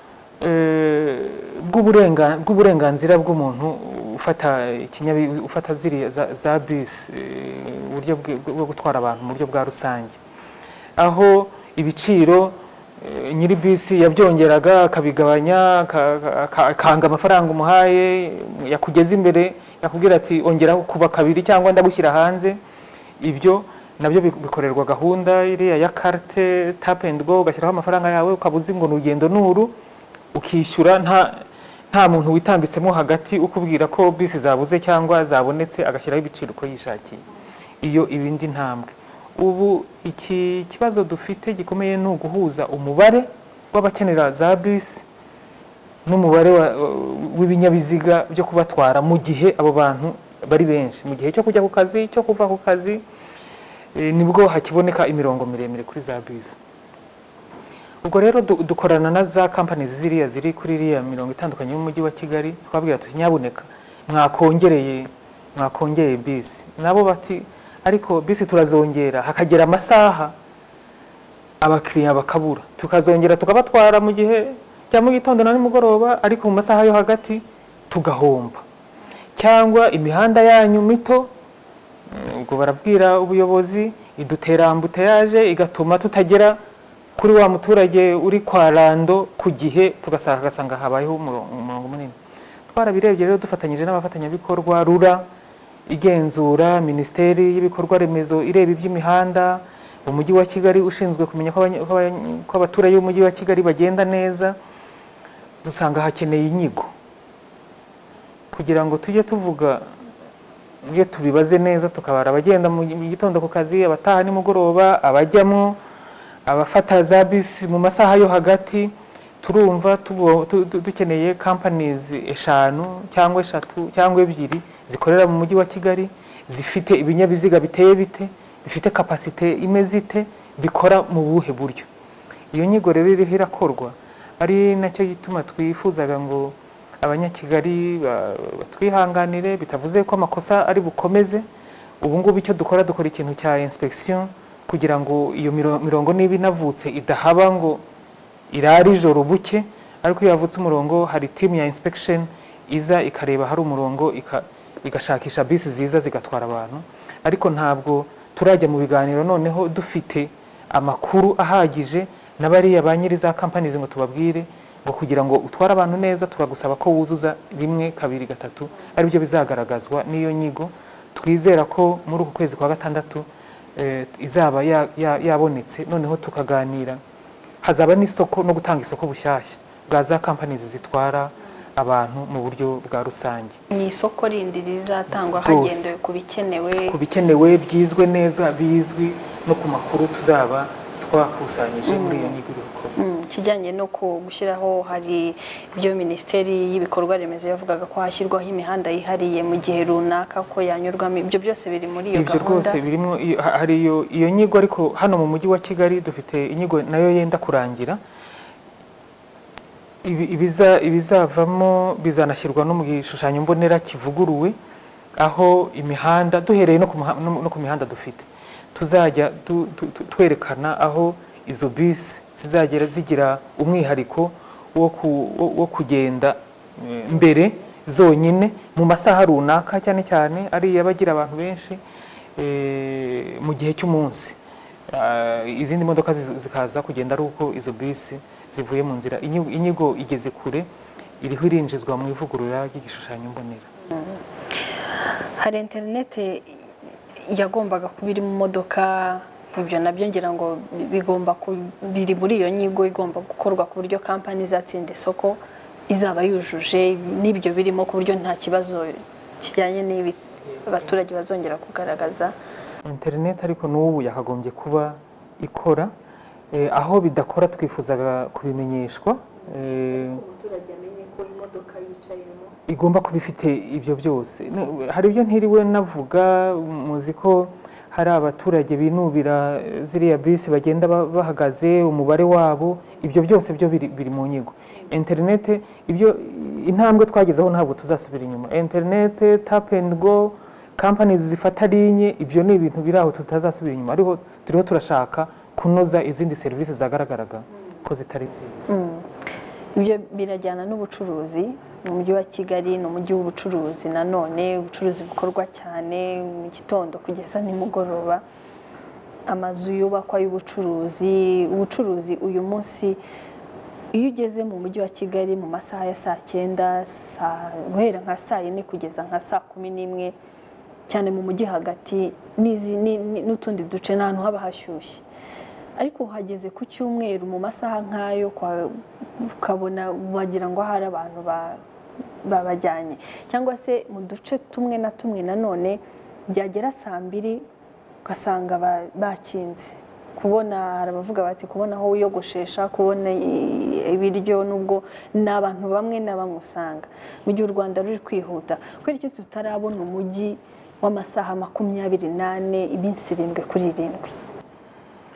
bw'uburenganzira bw'umuntu ufata ikinyabi ufata ziriya za bisi uburyo bwo gutwara abantu mu buryo bwa rusange aho ibiciro nyiri bisi yabyongeraga akabigabanya akanga amafaranga umuhaye yakugeza imbere yakubwira ati ongeraho kuba kabiri cyangwa ndagushyira hanze ibyo nabyo bikorerwa gahunda iriya ya carte tap and go ugashyiraho amafaranga yawe ukabuzi ngo n'ugendo nuru ukishyura nta nta muntu witambitsemo hagati ukubwira ko bisi zabuze cyangwa zabonetse agashyiraho ibiciro uko yishakiye iyo ibindi ntambwe ubu iki kibazo dufite gikomeye ni uguhuza umubare w'abakenera za bisi n'umubare w'ibinyabiziga byo kubatwara mu gihe abo bantu bari benshi mu gihe cyo kujya ku kazi cyo kuva ku kazi nibwo hakiboneka imirongo miremire kuri za bisi ubwo rero dukorana na za companies ziriya ziri kuri iriya mirongo itandukanye y'umujyi wa Kigali, twabwira tuti nyabuneka mwakongereye mwakongeye bisi, nabo bati ariko bisi turazongera, hakagera amasaha abakiriya bakabura, tukazongera tukabatwara mu gihe cya mu gitondo na nimugoroba, ariko mu masaha yo hagati tugahomba. Cyangwa imihanda yanyu mito, ubwo barabwira ubuyobozi idutera ambuteyage igatuma tutagera kuri wa muturage uri kwa Rando ku gihe, tugasanga gasanga habayeho umurongo munini. Twarabirebye rero dufatanyije n'abafatanyabikorwa, Rura igenzura, Minisiteri y'ibikorwa remezo ireba iby'imihanda, umujyi wa Kigali ushinzwe kumenya ko abaturage b'umujyi wa Kigali bagenda neza, dusanga hakeneye inyigo kugira ngo tujye tuvuga iyo tubibaze neza, tukabara abagenda mu gitondo ku kazi, abataha nimugoroba, abajyamo, abafata za bisi mu masaha yo hagati. Turumva dukeneye companies eshanu cyangwa eshatu cyangwa ebyiri zikorera mu mujyi wa Kigali, zifite ibinyabiziga biteye bite, bifite capacity imeze ite, bikora mu buhe buryo. Iyo nyigo rero iriho irakorwa, ari nacyo gituma twifuzaga ngo abanyakigali batwihanganire, bitavuze ko amakosa ari bukomeze. Ubu ngubu icyo dukora dukora ikintu cya inspection kugira ngo iyo mirongo niba inavutse idahaba ngo irari ijoro buke, ariko yavutse umurongo hari team ya inspection iza ikareba hari umurongo igashakisha bisi ziza zigatwara abantu. Ariko ntabwo turajya mu biganiro noneho dufite amakuru ahagije n'abariya ba nyiri za companies ngo tubabwire ngo kugira ngo utware abantu neza turagusaba ko wuzuza rimwe kabiri gatatu, ari byo bizagaragazwa n'iyo nyigo. Twizera ko muri uku kwezi kwa gatandatu eh, izaba yabonetse ya, ya noneho tukaganira, hazaba n'isoko no gutanga isoko bushyashya bwa za companies zitwara abantu mu buryo bwa rusange. Ni isoko rindi rizatangwa hagendewe ku bikenewe ku bikenewe byizwe neza, bizwi no ku makuru tuzaba twakusanyije muri iyo nyigo. Kijyanye no gushyiraho, hari ibyo Minisiteri y'ibikorwa remezo yavugaga ko hashyirwaho imihanda yihariye mu gihe runaka ko yanyurwamo, ibyo byose biri muri iyo gahunda. Ibyo rwose birimo, hari iyo iyo nyigo, ariko hano mu mujyi wa Kigali dufite inyigo nayo yenda kurangira. Ibiza ibizavamo bizanashyirwa no mu gishushanyo mbonera kivuguruwe, aho imihanda duhereye no ku mihanda dufite tuzajya twerekana aho izo bisi zizagera zigira umwihariko wo kugenda mbere zonyine mu masaha runaka, cyane cyane ari yabagira abantu benshi mu gihe cy'umunsi. Izindi modoka zikaza kugenda ari uko izo bisi zivuye mu nzira. Inyigo igeze kure, iriho irinjizwa mu ivugurura ry'igishushanyo mbonera. Hari interineti yagombaga kuba iri mu modoka, ibyo nabyo ngira ngo bigomba biri muri iyo nyigo igomba gukorwa ku buryo company zatsinda isoko izaba yujuje n'ibyo birimo, ku buryo nta kibazo kijyanye n'ibi abaturage bazongera kugaragaza. Internet ariko n'ubu yakagombye kuba ikora, eh, aho bidakora twifuzaga kubimenyeshwa, eh, umuturage amenye ko imodoka yicayemo igomba kuba ifite ibyo byose. Hari ibyo ntiriwe navuga, muzi ko hari abaturage binubira ziriya bisi bagenda bahagaze umubare wabo, ibyo byose byo biri mu nyigo. Internet ibyo intambwe twagezeho ntabwo tuzasubira inyuma. Internet, tap and go, companies zifata linye, ibyo ni ibintu biraho tutazasubira inyuma, ariko turiho turashaka kunoza izindi service zagaragaraga ko zitari nziza. Ibyo birajyana n'ubucuruzi. Mu mujyi wa Kigali ni umujyi w'ubucuruzi, nanone ubucuruzi bukorwa cyane mu gitondo kugeza nimugoroba, amazu yubakwa y'ubucuruzi. Ubucuruzi uyu munsi iyo ugeze mu mujyi wa Kigali mu masaha ya saa cyenda, guhera nka saa yine kugeza nka saa kumi n'imwe, cyane mu mujyi hagati n'utundi duce n'ahantu haba hashyushye. Ariko uhageze ku cyumweru mu masaha nk'ayo ukabona wagira ngo hari abantu babajyanye, cyangwa se mu duce tumwe na tumwe nanone byagera saa mbiri ugasanga bakinze. Kubona hari abavuga bati kubona aho wiyogoshesha, kubona ibiryo, nubwo n'abantu bamwe na bamwe usanga mu gihe u Rwanda ruri kwihuta, kubera iki tutarabona umujyi w'amasaha makumyabiri n'ane iminsi irindwi kuri irindwi.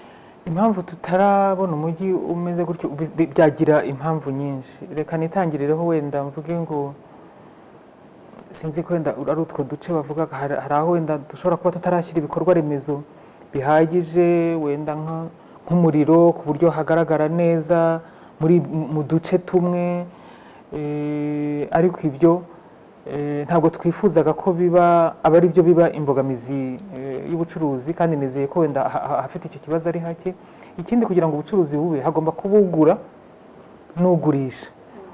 impamvu tutarabona umujyi umeze gutyo byagira impamvu nyinshi. Reka nitangirireho wenda mvuge ngo sinzi ko wenda ari utwo duce bavuga hari aho wenda dushobora kuba tutarashyira ibikorwa remezo bihagije, wenda nk'umuriro ku buryo hagaragara neza muri mu duce tumwe, ariko ibyo ntabwo twifuzaga ko biba aba ari byo biba imbogamizi y'ubucuruzi, kandi nizeye ko wenda ahafite icyo kibazo ari hake. Ikindi, kugira ngo ubucuruzi bube hagomba kuba ugura n'ugurisha.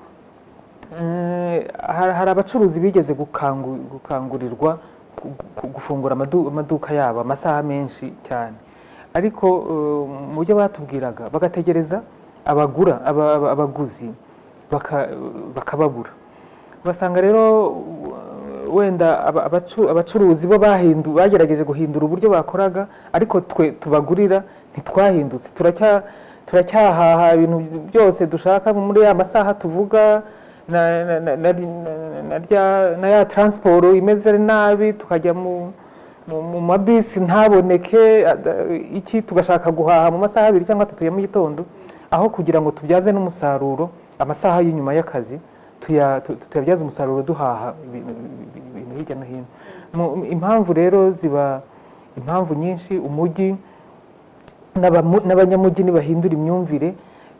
Hari abacuruzi bigeze gukangurirwa gufungura amaduka yabo amasaha menshi cyane, ariko mu byo batubwiraga bagategereza abagura abaguzi bakababura. Basanga rero wenda abacuruzi bo bagerageje guhindura uburyo bakoraga, ariko twe tubagurira ntitwahindutse. turacyahaha ibintu byose dushaka muri ya masaha tuvuga, na ya transport imeze nabi, tukajya mu mabisi ntaboneke, iki tugashaka guhaha mu masaha abiri cyangwa atatu ya mu gitondo, aho kugira ngo tubyaze n'umusaruro amasaha y'inyuma y'akazi, tuyabyaza umusaruro duhaha ibintu hirya no hino. Impamvu rero ziba impamvu nyinshi. Umujyi n'abanyamujyi nibahindura imyumvire,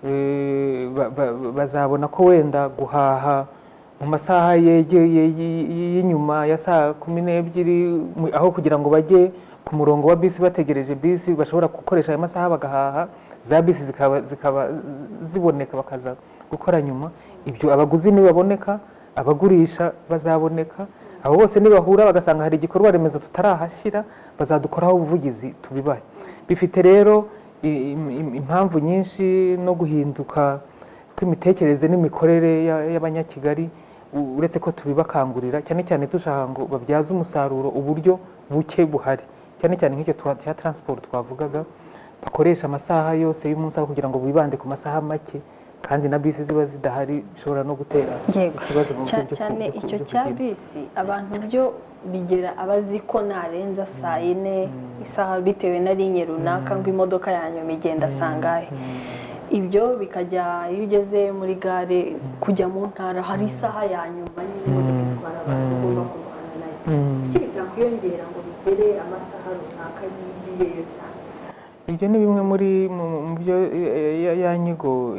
bazabona ko wenda guhaha mu masaha y'inyuma ya saa kumi n'ebyiri, aho kugira ngo bajye ku murongo wa bisi bategereje bisi, bashobora gukoresha ayo masaha bagahaha, za bisi zikaba ziboneka bakaza gukora nyuma. Ibyo abaguzi nibaboneka, abagurisha bazaboneka, abo bose nibahura bagasanga hari igikorwa remezo tutarahashyira, bazadukoraho ubuvugizi tubibahe. Bifite rero impamvu nyinshi no guhinduka kw'imitekerereze n'imikorere y'abanyakigali, uretse ko tubibakangurira cyane cyane dushaka ngo babyaze umusaruro uburyo buke buhari, cyane cyane nk'icyo cya transport twavugaga, bakoresha amasaha yose y'umunsi aho kugira ngo bibande ku masaha make, kandi na bisi ziba zidahari bishobora no gutera ikibazo mu buryo cyane. Icyo cya bisi abantu byo bigera abazi ko narenza saa yine isaha bitewe na linye runaka ngo imodoka yanyuma igenda sangahe, ibyo bikajya iyo ugeze muri gare kujya mu ntara hari isaha yanyuma nyine imodoka itwara abantu ugomba kurwana nayo, iki bitakwiyongera ngo bigere amasaha runaka yigiyeyo cyane. Ibyo ni bimwe muri mu byo ya nyigo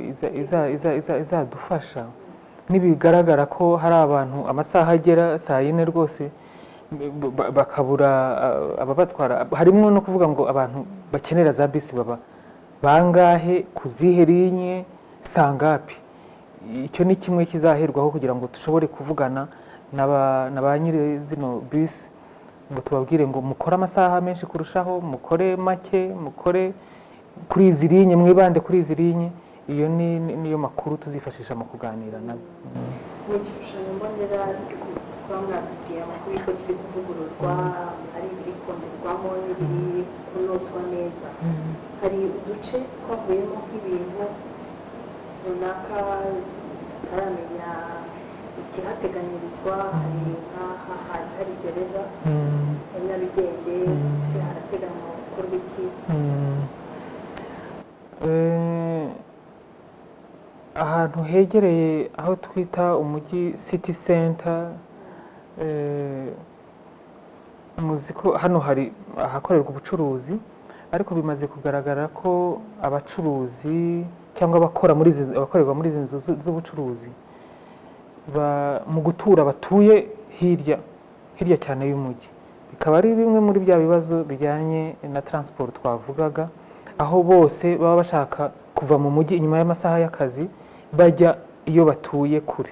izadufasha. Nibigaragara ko hari abantu amasaha agera saa yine rwose bakabura ababatwara, harimo no kuvuga ngo abantu bakenera za bisi baba bangahe, kuzihe linye, sangapi. Icyo ni kimwe kizaherwaho kugira ngo dushobore kuvugana na ba nyiri zino bisi, ngo tubabwire ngo mukore amasaha menshi kurushaho, mukore make, mukore kuri izi linye, mwibande kuri izi linye. Iyo niyo makuru tuzifashisha mu kuganira nabo. Mu gishushanyo mbonera kwa mwatubwiye amakuru y'uko kiri kuvugururwa, hari ibiri kongerwamo n'ibiri kunozwa neza. Hari uduce twavuyemo nk'ibintu runaka tutaramenya ikihateganyirizwa, hari nk'aha hari gereza ya Nyarugenge, se harateganywa gukorwa iki? Ahantu hegereye aho twita umujyi city center, muzi ko hano hari ahakorerwa ubucuruzi, ariko bimaze kugaragara ko abacuruzi cyangwa abakora muri abakorerwa muri izi nzu z'ubucuruzi mu gutura batuye hirya hirya cyane y'umujyi. Bikaba ari bimwe muri bya bibazo bijyanye na transport twavugaga, aho bose baba bashaka kuva mu mujyi inyuma y'amasaha y'akazi bajya iyo batuye kure.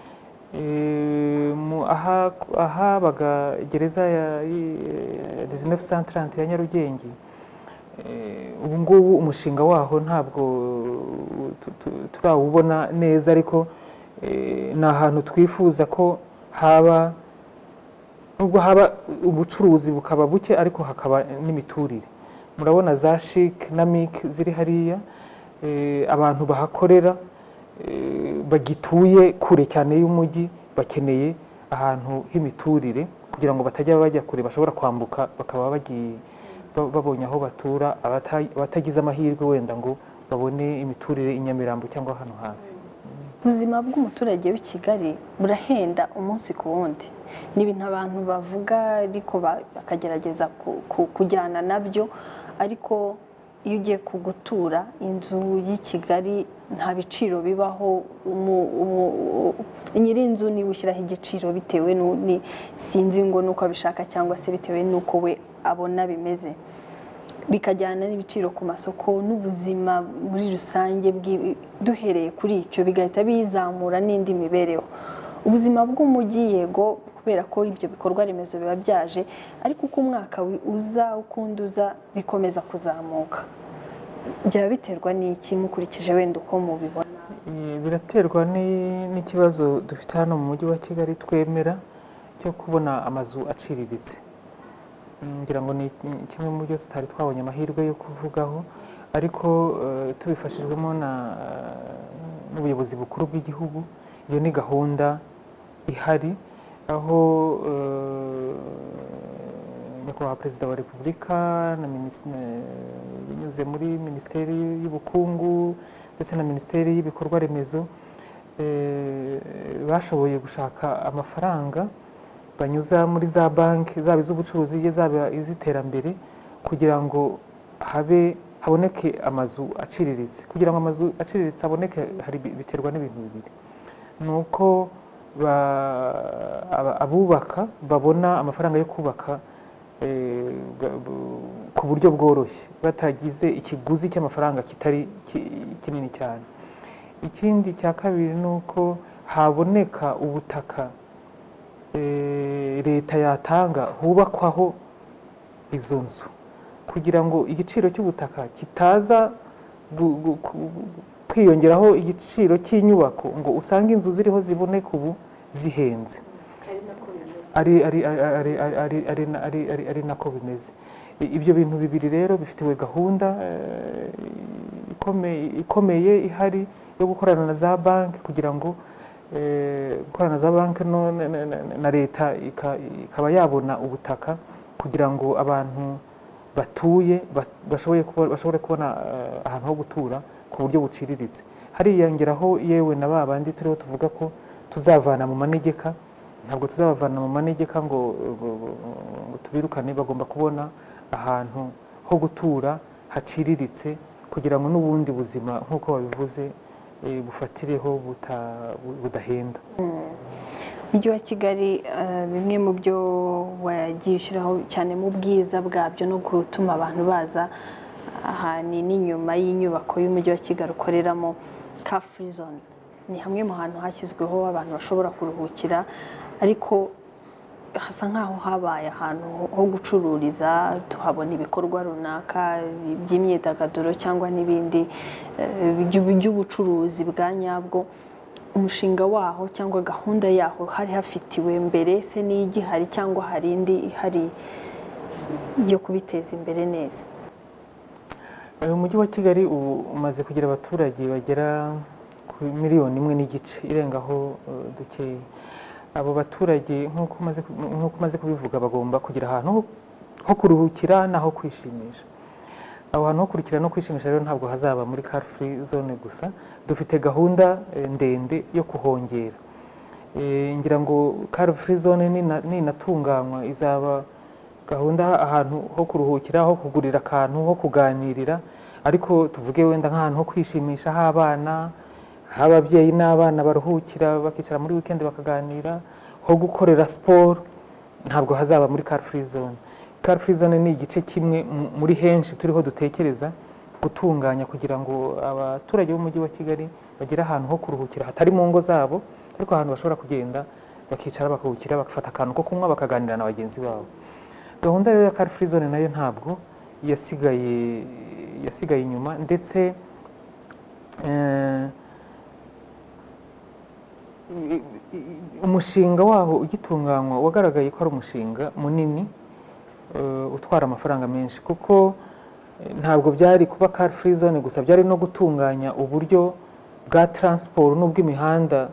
Aha baga gereza ya dix-neuf cent trente ya Nyarugenge, ubu ngubu umushinga waho ntabwo turawubona neza, ariko ni ahantu twifuza ko haba, nubwo haba ubucuruzi bukaba buke ariko hakaba n'imiturire. Murabona za Chic na Mic ziri hariya, abantu bahakorera bagituye kure cyane y'umujyi, bakeneye ahantu h'imiturire kugira ngo batajya bajya kure, bashobora kwambuka bakaba bagiye babonye aho batura, abatagize amahirwe wenda ngo babone imiturire i Nyamirambo cyangwa hano hafi. Ubuzima bw'umuturage w'i Kigali burahenda umunsi ku wundi, ni ibintu abantu bavuga ariko bakagerageza kujyana nabyo, ariko iyo ugiye kugutura inzu y'i Kigali nta biciro bibaho, nyir'inzu niwe ushyiraho igiciro bitewe ni sinzi ngo nuko abishaka cyangwa se bitewe nuko we abona bimeze, bikajyana n'ibiciro ku masoko n'ubuzima muri rusange. Duhereye kuri icyo bigahita bizamura n'indi mibereho. Ubuzima bw'umujyi yego kubera ko ibyo bikorwa remezo biba byaje, ariko uko umwaka uza ukundi uza bikomeza kuzamuka. Byaba biterwa n'iki mukurikije wenda uko mubibona? Biraterwa n'ikibazo dufite hano mu mujyi wa Kigali twemera cyo kubona amazu aciriritse. Ngira ngo ni kimwe mu byo tutari twabonye amahirwe yo kuvugaho, ariko tubifashijwemo n'ubuyobozi bukuru bw'igihugu. Iyo ni gahunda ihari, aho nyakubahwa Perezida wa Repubulika binyuze muri Minisiteri y'Ubukungu ndetse na Minisiteri y'Ibikorwa Remezo bashoboye gushaka amafaranga banyuza muri za banki, zaba iz'ubucuruzi zaba iz'iterambere, kugira ngo habe haboneke amazu aciriritse. Kugira ngo amazu aciriritse aboneke hari biterwa n'ibintu bibiri. Ni uko abubaka babona amafaranga yo kubaka ku buryo bworoshye, batagize ikiguzi cy'amafaranga kitari kinini cyane. Ikindi cya kabiri ni uko haboneka ubutaka leta yatanga hubakwaho izo nzu, kugira ngo igiciro cy'ubutaka kitaza kwiyongeraho igiciro cy'inyubako ngo usange inzu ziriho ziboneka ubu zihenze. Ari nako bimeze. Ibyo bintu bibiri rero bifitiwe gahunda ikomeye ihari yo gukorana na za banki, kugira ngo gukorana na za banki na leta ikaba yabona ubutaka, kugira ngo abantu batuye bashobore kubona ahantu ho gutura ku buryo buciriritse. Hariyongeraho yewe na ba bandi turiho tuvuga ko tuzavana mu manegeka. Ntabwo tuzabavana mu manegeka ngo tubirukane, bagomba kubona ahantu ho gutura haciriritse, kugira ngo n'ubundi buzima nk'uko babivuze bufatireho budahenda. Umujyi wa Kigali bimwe mu byo wagiye ushyiraho cyane mu bwiza bwabyo no gutuma abantu baza ahantu n'inyuma y'inyubako y'umujyi wa Kigali ukoreramo, car free zone ni hamwe mu hantu hashyizweho abantu bashobora kuruhukira, ariko hasa nk'aho habaye ahantu ho gucururiza, tuhabona ibikorwa runaka by'imyidagaduro cyangwa n'ibindi by'ubucuruzi bwa nyabwo. Umushinga waho cyangwa gahunda yaho hari hafitiwe mbere se n'igihari cyangwa hari indi ihari yo kubiteza imbere neza? Umujyi wa Kigali ubu umaze kugira abaturage bagera ku miliyoni imwe n'igice, irengaho dukeya. Abo baturage nk'uko umaze kubivuga bagomba kugira ahantu ho kuruhukira n'aho kwishimisha. Aho hantu ho kuruhukira no kwishimisha rero ntabwo hazaba muri car free zone gusa, dufite gahunda ndende yo kuhongera. Ngira ngo car free zone ninatunganywa izaba gahunda ahantu ho kuruhukira, ho kugurira akantu, ho kuganirira, ariko tuvuge wenda nk'ahantu ho kwishimisha h'abana, ababyeyi n'abana baruhukira bakicara muri weekend bakaganira, ho gukorera siporo, ntabwo hazaba muri car free zone. Car free zone ni igice kimwe muri henshi turiho dutekereza gutunganya, kugira ngo abaturage b'umujyi wa Kigali bagire ahantu ho kuruhukira hatari mu ngo zabo, ariko ahantu bashobora kugenda bakicara bakaruhukira, bagafata akantu ko kunywa, bakaganira na bagenzi babo. Gahunda rero ya car free zone nayo ntabwo yasigaye yasigaye inyuma, ndetse umushinga waho ugitunganywa wagaragaye ko ari umushinga munini utwara amafaranga menshi, kuko ntabwo byari kuba car free zone gusa, byari no gutunganya uburyo bwa transport n'ubw'imihanda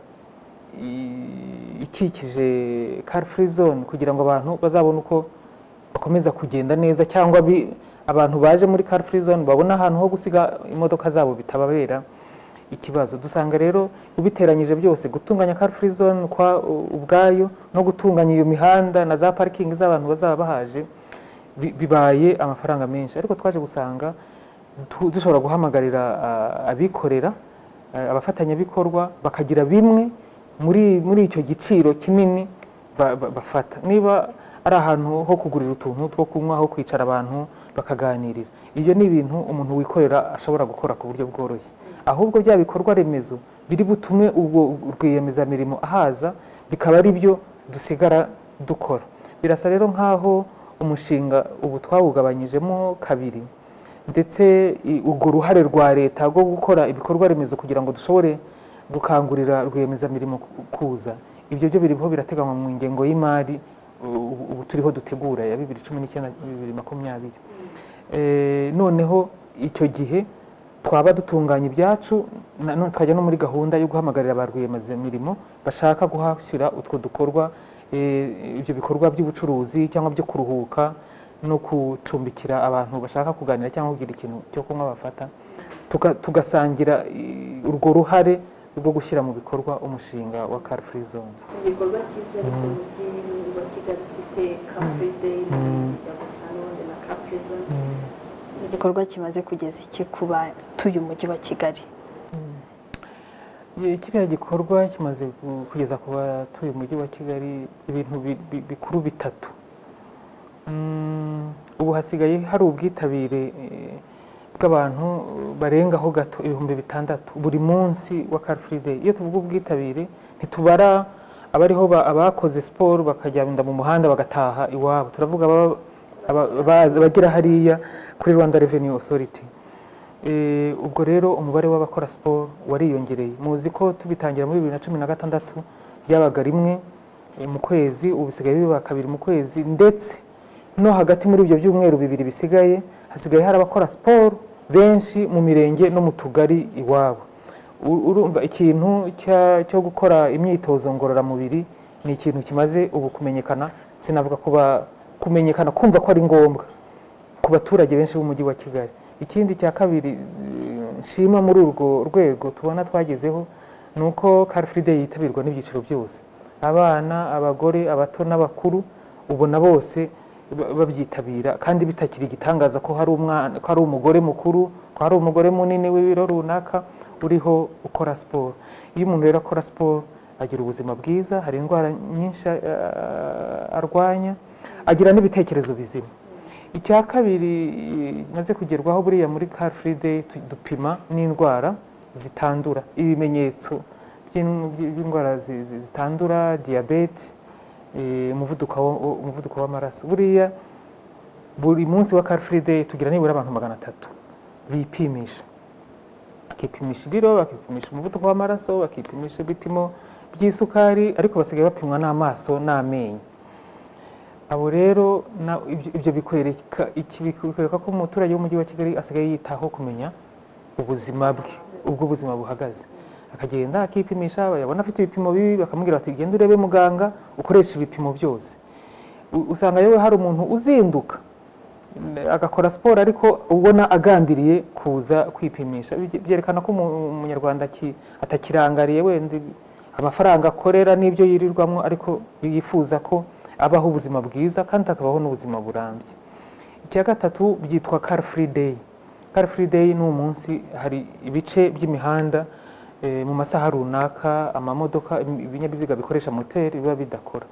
ikikije car free zone, kugira ngo abantu bazabone uko bakomeza kugenda neza, cyangwa abantu baje muri car free zone babona ahantu ho gusiga imodoka zabo bitababera ikibazo. Dusanga rero ubiteranyije byose gutunganya car free zone kwa ubwayo no gutunganya iyo mihanda na za parking z'abantu bazaba bahaje bibaye amafaranga menshi, ariko twaje gusanga dushobora guhamagarira abikorera abafatanyabikorwa bakagira bimwe muri muri icyo giciro kinini bafata. Niba ari ahantu ho kugurira utuntu two kunywa, ho kwicara abantu bakaganirira, ibyo ni ibintu umuntu wikorera ashobora gukora ku buryo bworoshye, ahubwo bya bikorwa remezo biri butume ubwo rwiyemezamirimo ahaza bikaba ari byo dusigara dukora. Birasa rero nk'aho umushinga ubu twawugabanyijemo kabiri, ndetse urwo ruhare rwa leta rwo gukora ibikorwa remezo kugira ngo dushobore gukangurira rwiyemezamirimo kuza, ibyo byo biriho birateganywa mu ngengo y'imari ubu turiho dutegura ya bibiri cumi n'icyenda bibiri makumyabiri. Noneho icyo gihe twaba dutunganya ibyacu, none twajya no muri gahunda yo guhamagarira ba rwiyemezamirimo bashaka guhashyira utwo dukorwa, ibyo bikorwa by'ubucuruzi cyangwa byo kuruhuka no gucumbikira abantu bashaka kuganira cyangwa kugira ikintu cyo kunywa bafata, tugasangira urwo ruhare rwo gushyira mu bikorwa umushinga wa car free zone. Igikorwa cyiza mu mujyi wa Kigali ufite car free day ya Gasabo na car free zone, igikorwa kimaze kugeza iki ku batuye umujyi wa Kigali? Kiriya gikorwa kimaze kugeza ku batuye umujyi wa Kigali ibintu bikuru bitatu. Ubu hasigaye hari ubwitabire bw'abantu barengaho gato ibihumbi bitandatu buri munsi wa car free day. Iyo tuvuga ubwitabire ntitubara abariho abakoze siporo bakajyanda mu muhanda bagataha iwabo, turavuga bagira hariya kuri Rwanda Revenue Authority. Ubwo rero umubare w'abakora siporo wariyongereye. Muzi ko tubitangira muri bibiri na cumi na gatandatu byabaga rimwe mu kwezi, ubu bisigaye biba kabiri mu kwezi, ndetse no hagati muri ibyo byumweru bibiri bisigaye hasigaye hari abakora siporo benshi mu mirenge no mu tugari iwabo. Urumva ikintu cyo gukora imyitozo ngororamubiri ni ikintu kimaze ubu kumenyekana, sinavuga kuba kumenyekana kumva ko ari ngombwa ku baturage benshi b'umujyi wa Kigali. Ikindi cya kabiri nshima muri urwo rwego tubona twagezeho ni uko car free day yitabirwa n'ibyiciro byose, abana, abagore, abato n'abakuru, ubona bose babyitabira kandi bitakiri igitangaza ko hari umwana, ko hari umugore mukuru, ko hari umugore munini w'ibiro runaka uriho ukora siporo. Iyo umuntu rero akora siporo agira ubuzima bwiza, hari indwara nyinshi arwanya, agira n'ibitekerezo bizima. Icya kabiri maze kugerwaho buriya muri car free day dupima n'indwara zitandura, ibimenyetso by'indwara zitandura, diabete, umuvuduko w'amaraso. Buriya buri munsi wa car free day tugira nibura abantu magana atatu bipimisha, bakipimisha ibiro, bakipimisha umuvuduko w'amaraso, bakipimisha ibipimo by'isukari, ariko basigaye bapimwa n'amaso n'amenyo. Abo rero ibyo bikwereka iki? Bikwereka ko umuturage w'umujyi wa Kigali asigaye yitaho kumenya ubuzima bwe, ubwo ubuzima buhagaze, akagenda akipimisha, yabona afite ibipimo bibi bakamubwira bati genda urebe muganga ukoresha ibipimo byose. Usanga yewe hari umuntu uzinduka agakora siporo ariko ubona agambiriye kuza kwipimisha. Byerekana ko umunyarwanda atakirangariye wenda amafaranga akorera n'ibyo yirirwamo, ariko yifuza ko abaho ubuzima bwiza kandi akabaho n'ubuzima burambye. Icya gatatu byitwa car free day. Car free day ni umunsi hari ibice by'imihanda mu masaha runaka amamodoka, ibinyabiziga bikoresha moteri biba bidakora.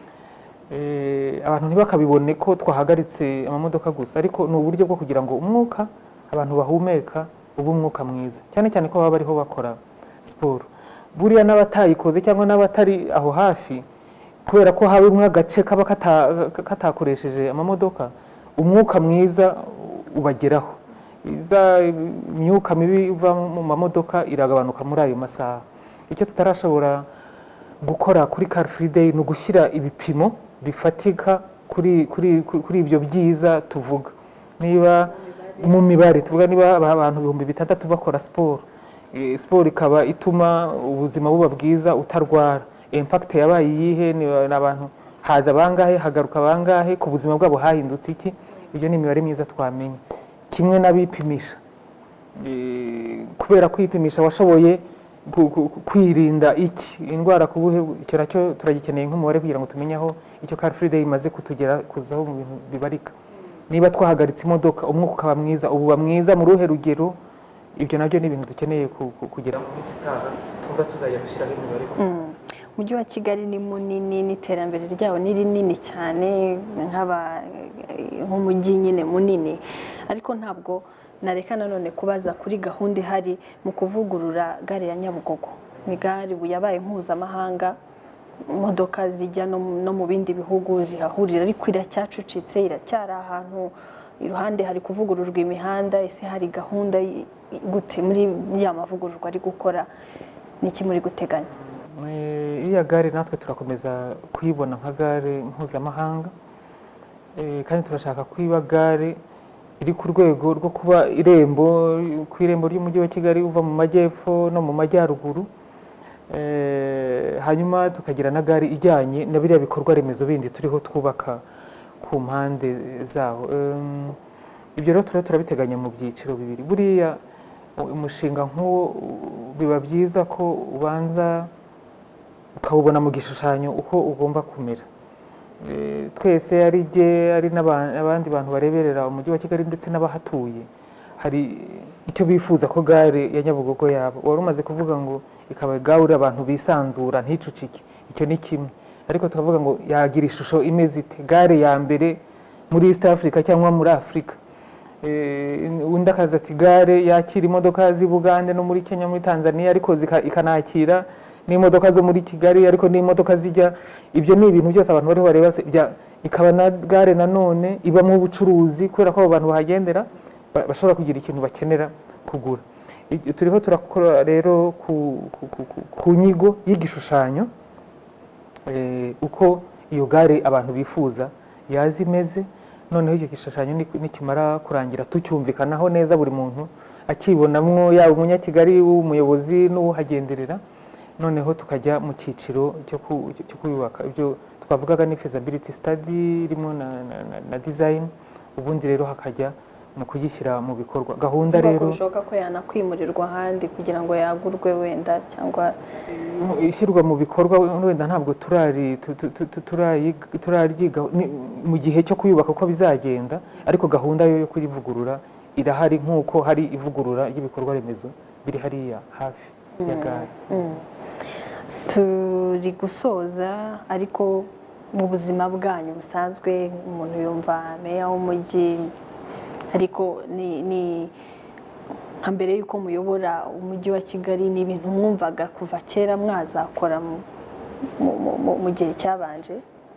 Abantu ntibakabibone ko twahagaritse amamodoka gusa, ariko ni uburyo bwo kugira ngo umwuka abantu bahumeka ube umwuka mwiza, cyane cyane ko baba bariho bakora siporo. Buriya n'abatayikoze cyangwa n'abatari aho hafi, kubera ko habimwe agace kaba katakoresheje amamodoka, umwuka mwiza ubageraho, iza imyuka mibi iva mu mamodoka iragabanuka muri ayo masaha. Icyo tutarashobora gukora kuri car free day ni ugushyira ibipimo bifatika kuri kuri kuri ibyo byiza tuvuga. Niba mu mibare tuvuga niba abantu ibihumbi bitandatu bakora siporo, siporo ikaba ituma ubuzima buba bwiza utarwara, impact yabaye iyihe? Ni abantu haza bangahe, hagaruka bangahe, ku buzima bwabo hahindutse iki? ibyo ni imibare myiza twamenya. Kimwe n'abipimisha, kubera kwipimisha washoboye kwirinda iki indwara ku buhe, icyo nacyo turagikeneye nk'umubare kugira ngo tumenye aho icyo Car Free Day imaze kutugera kuzaho mu bintu bibarika. Niba twahagaritse imodoka umwuka ukaba mwiza, ububa mwiza mu ruhe rugero, ibyo nabyo ni ibintu dukeneye kugera mu minsi itaha, tumva tuzajya dushyiraho imibare. Umujyi wa Kigali ni munini, n'iterambere ryawo ni rinini cyane nk'umujyi nyine munini, ariko ntabwo nareka nanone kubaza kuri gahunda ihari mu kuvugurura gare ya Nyabugogo. Ni gare ubu yabaye mpuzamahanga, imodoka zijya no mu bindi bihugu zihahurira, ariko iracyacucitse, iracyari ahantu iruhande hari kuvugururwa imihanda. Ese hari gahunda gute muri ya mavugururwa ari gukora, n'iki muri guteganya? Iya gare natwe turakomeza kuyibona nka gare mpuzamahanga, kandi turashaka kwiba gare iri ku rwego rwo kuba irembo ku irembo ry'umujyi wa Kigali uva mu majyepfo no mu majyaruguru, hanyuma tukagira na gare ijyanye na biriya bikorwa remezo bindi turiho twubaka ku mpande zaho. Ibyo rero turaba turabiteganya mu byiciro bibiri. Buriya umushinga nk'uwo biba byiza ko ubanza ukawubona mu gishushanyo uko ugomba kumera. Twese ari jye ari n'abandi bantu bareberera umujyi wa Kigali ndetse n'abahatuye, hari icyo bifuza ko gare ya Nyabugogo yaba. Wari umaze kuvuga ngo ikaba gare abantu bisanzura nticucike, icyo ni kimwe, ariko tukavuga ngo yagira ishusho imeze ite, gare ya mbere muri East Africa cyangwa muri Afurika. Undi akaza ati gare yakira imodoka z'i Bugande no muri Kenya, muri Tanzania, ariko ikanakira n'imodoka zo muri Kigali, ariko n'imodoka zijya. Ibyo ni ibintu byose abantu bariho bareba, ikaba na gare nanone ibamo ubucuruzi, kubera ko abo bantu bahagendera bashobora kugira ikintu bakenera kugura. Turiho turakora rero ku nyigo y'igishushanyo uko iyo gare abantu bifuza yazi imeze, noneho icyo gishushanyo nikimara kurangira tucyumvikanaho neza, buri muntu akibonamwo, yaba umunyakigali, umuyobozi n'uhagenderera, noneho tukajya mu cyiciro cyo kuyubaka. Ibyo twavugaga ni feasibility study irimo na design, ubundi rero hakajya mu kugishyira mu bikorwa. Gahunda rero bishoboka ko yanakwimurirwa ahandi kugira ngo yagurwe wenda, cyangwa ishyirwa mu bikorwa wenda ntabwo turari turaryiga mu gihe cyo kuyubaka uko bizagenda, ariko gahunda yo kurivugurura irahari, nk'uko hari ivugurura ry'ibikorwa remezo biri hariya hafi ya gare. Turi gusoza, ariko mu buzima bwanyu busanzwe umuntu yumva meya w'umujyi, ariko ni nka mbere y'uko muyobora umujyi wa Kigali, ni ibintu mwumvaga kuva kera mwazakora mu gihe cyabanje?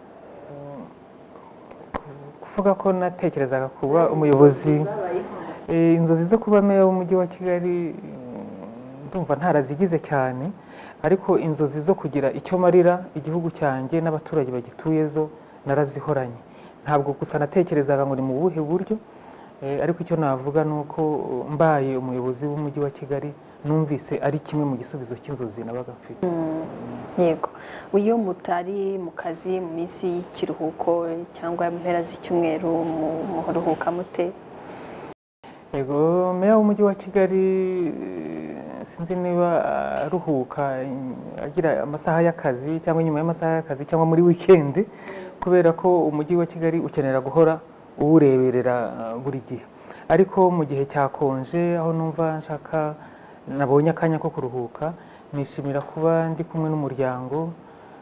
Kuvuga ko natekerezaga kuba umuyobozi, inzozi zo kuba meya w'umujyi wa Kigali ndumva ntarazigize cyane, ariko inzozi zo kugira icyo marira igihugu cyanjye n'abaturage bagituye zo narazihoranye. Ntabwo gusa natekerezaga ngo ni mu buhe buryo, ariko icyo navuga ni uko mbaye umuyobozi w'umujyi wa Kigali numvise ari kimwe mu gisubizo cy'inzozi nabaga mfite. Yego, iyo mutari mu kazi mu minsi y'ikiruhuko cyangwa mu mpera z'icyumweru muruhuka mute? Yego, meya w'umujyi wa Kigali sinzi niba aruhuka agira amasaha y'akazi cyangwa nyuma y'amasaha y'akazi cyangwa muri weekend, kubera ko umujyi wa Kigali ukenera guhora uwureberera buri gihe. Ariko mu gihe cyakonje, aho numva nshaka nabonye akanya ko kuruhuka, nishimira kuba ndi kumwe n'umuryango.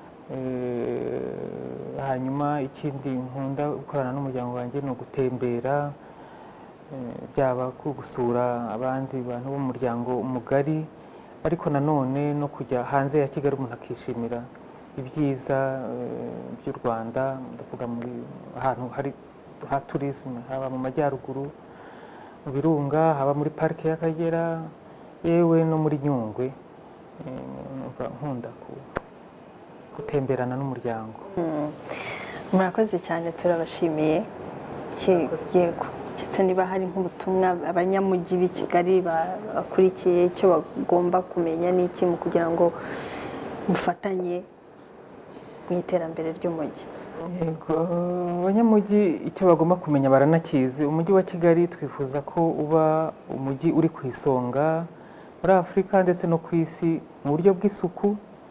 Hanyuma ikindi nkunda gukorana n'umuryango wanjye ni ugutembera, byaba gusura abandi bantu b'umuryango mugari, ariko nanone no kujya hanze ya Kigali umuntu akishimira ibyiza by'u Rwanda. Ndavuga muri ahantu hari ha tourisme, haba mu majyaruguru mu Birunga, haba muri parike y'Akagera, yewe no muri Nyungwe. Nkunda gutemberana n'umuryango. Murakoze cyane, turabashimiye. Yego, ndetse niba hari nk'ubutumwa abanyamujyi b'i Kigali bakurikiye, icyo bagomba kumenya ni iki mu kugira ngo mufatanye mu iterambere ry'umujyi? Yego, abanyamujyi icyo bagomba kumenya baranakizi. Umujyi wa Kigali twifuza ko uba umujyi uri ku isonga muri Afurika ndetse no ku isi mu buryo bw'isuku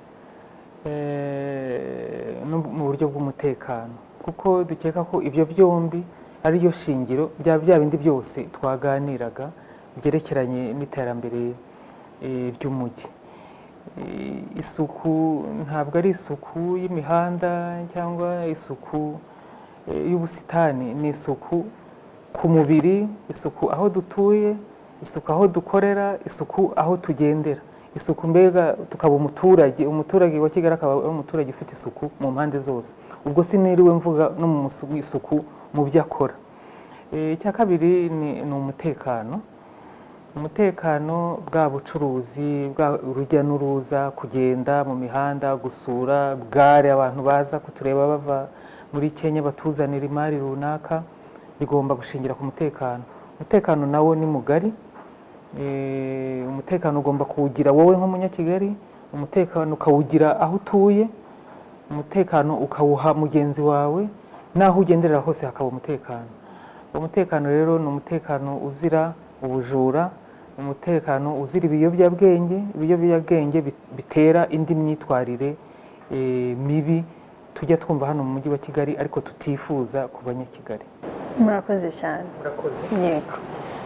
no mu buryo bw'umutekano, kuko dukeka ko ibyo byombi ariyo shingiro bya bya bindi byose twaganiraga byerekeranye n'iterambere ry'umujyi. Isuku ntabwo ari isuku y'imihanda cyangwa isuku y'ubusitani, ni isuku ku mubiri, isuku aho dutuye, isuku aho dukorera, isuku aho tugendera, isuku mbega tukaba umuturage umuturage wa Kigali akaba ari umuturage ufite isuku mu mpande zose. Ubwo siniriwe mvuga no mu isuku mu byo akora. Icya kabiri ni umutekano. Umutekano bwa bucuruzi, bwa urujya n'uruza, kugenda mu mihanda, gusura gare, abantu baza kutureba bava muri Kenya batuzanira imari runaka, bigomba gushingira ku mutekano. Umutekano nawo ni mugari. Umutekano ugomba kuwugira wowe nk'umunyakigali, umutekano ukawugira aho utuye, umutekano ukawuha mugenzi wawe, n'aho ugenderera hose hakaba umutekano. Umutekano rero ni umutekano uzira ubujura, umutekano uzira ibiyobyabwenge, ibiyobyabwenge bitera indi myitwarire mibi tujya twumva hano mu mujyi wa Kigali ariko tutifuza ku banyakigali. Murakoze cyane. Murakoze. Yego.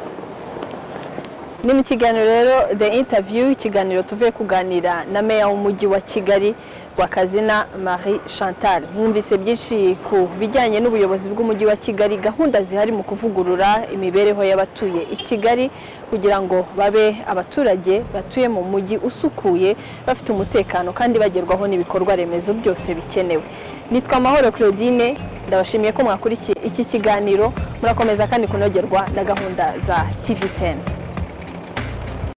Ni mu kiganiro rero The Interview, ikiganiro tuvuye kuganira na meya w'umujyi wa Kigali Rwakazina Marie Chantal. Mwumvise byinshi ku bijyanye n'ubuyobozi bw'umujyi wa Kigali, gahunda zihari mu kuvugurura imibereho y'abatuye i Kigali kugira ngo babe abaturage batuye mu mujyi usukuye, bafite umutekano kandi bagerwaho n'ibikorwa remezo byose bikenewe. Nitwa Amahoro Claudine, ndabashimiye ko mwakurikiye iki kiganiro, murakomeza kandi kunogerwa na gahunda za T V ten.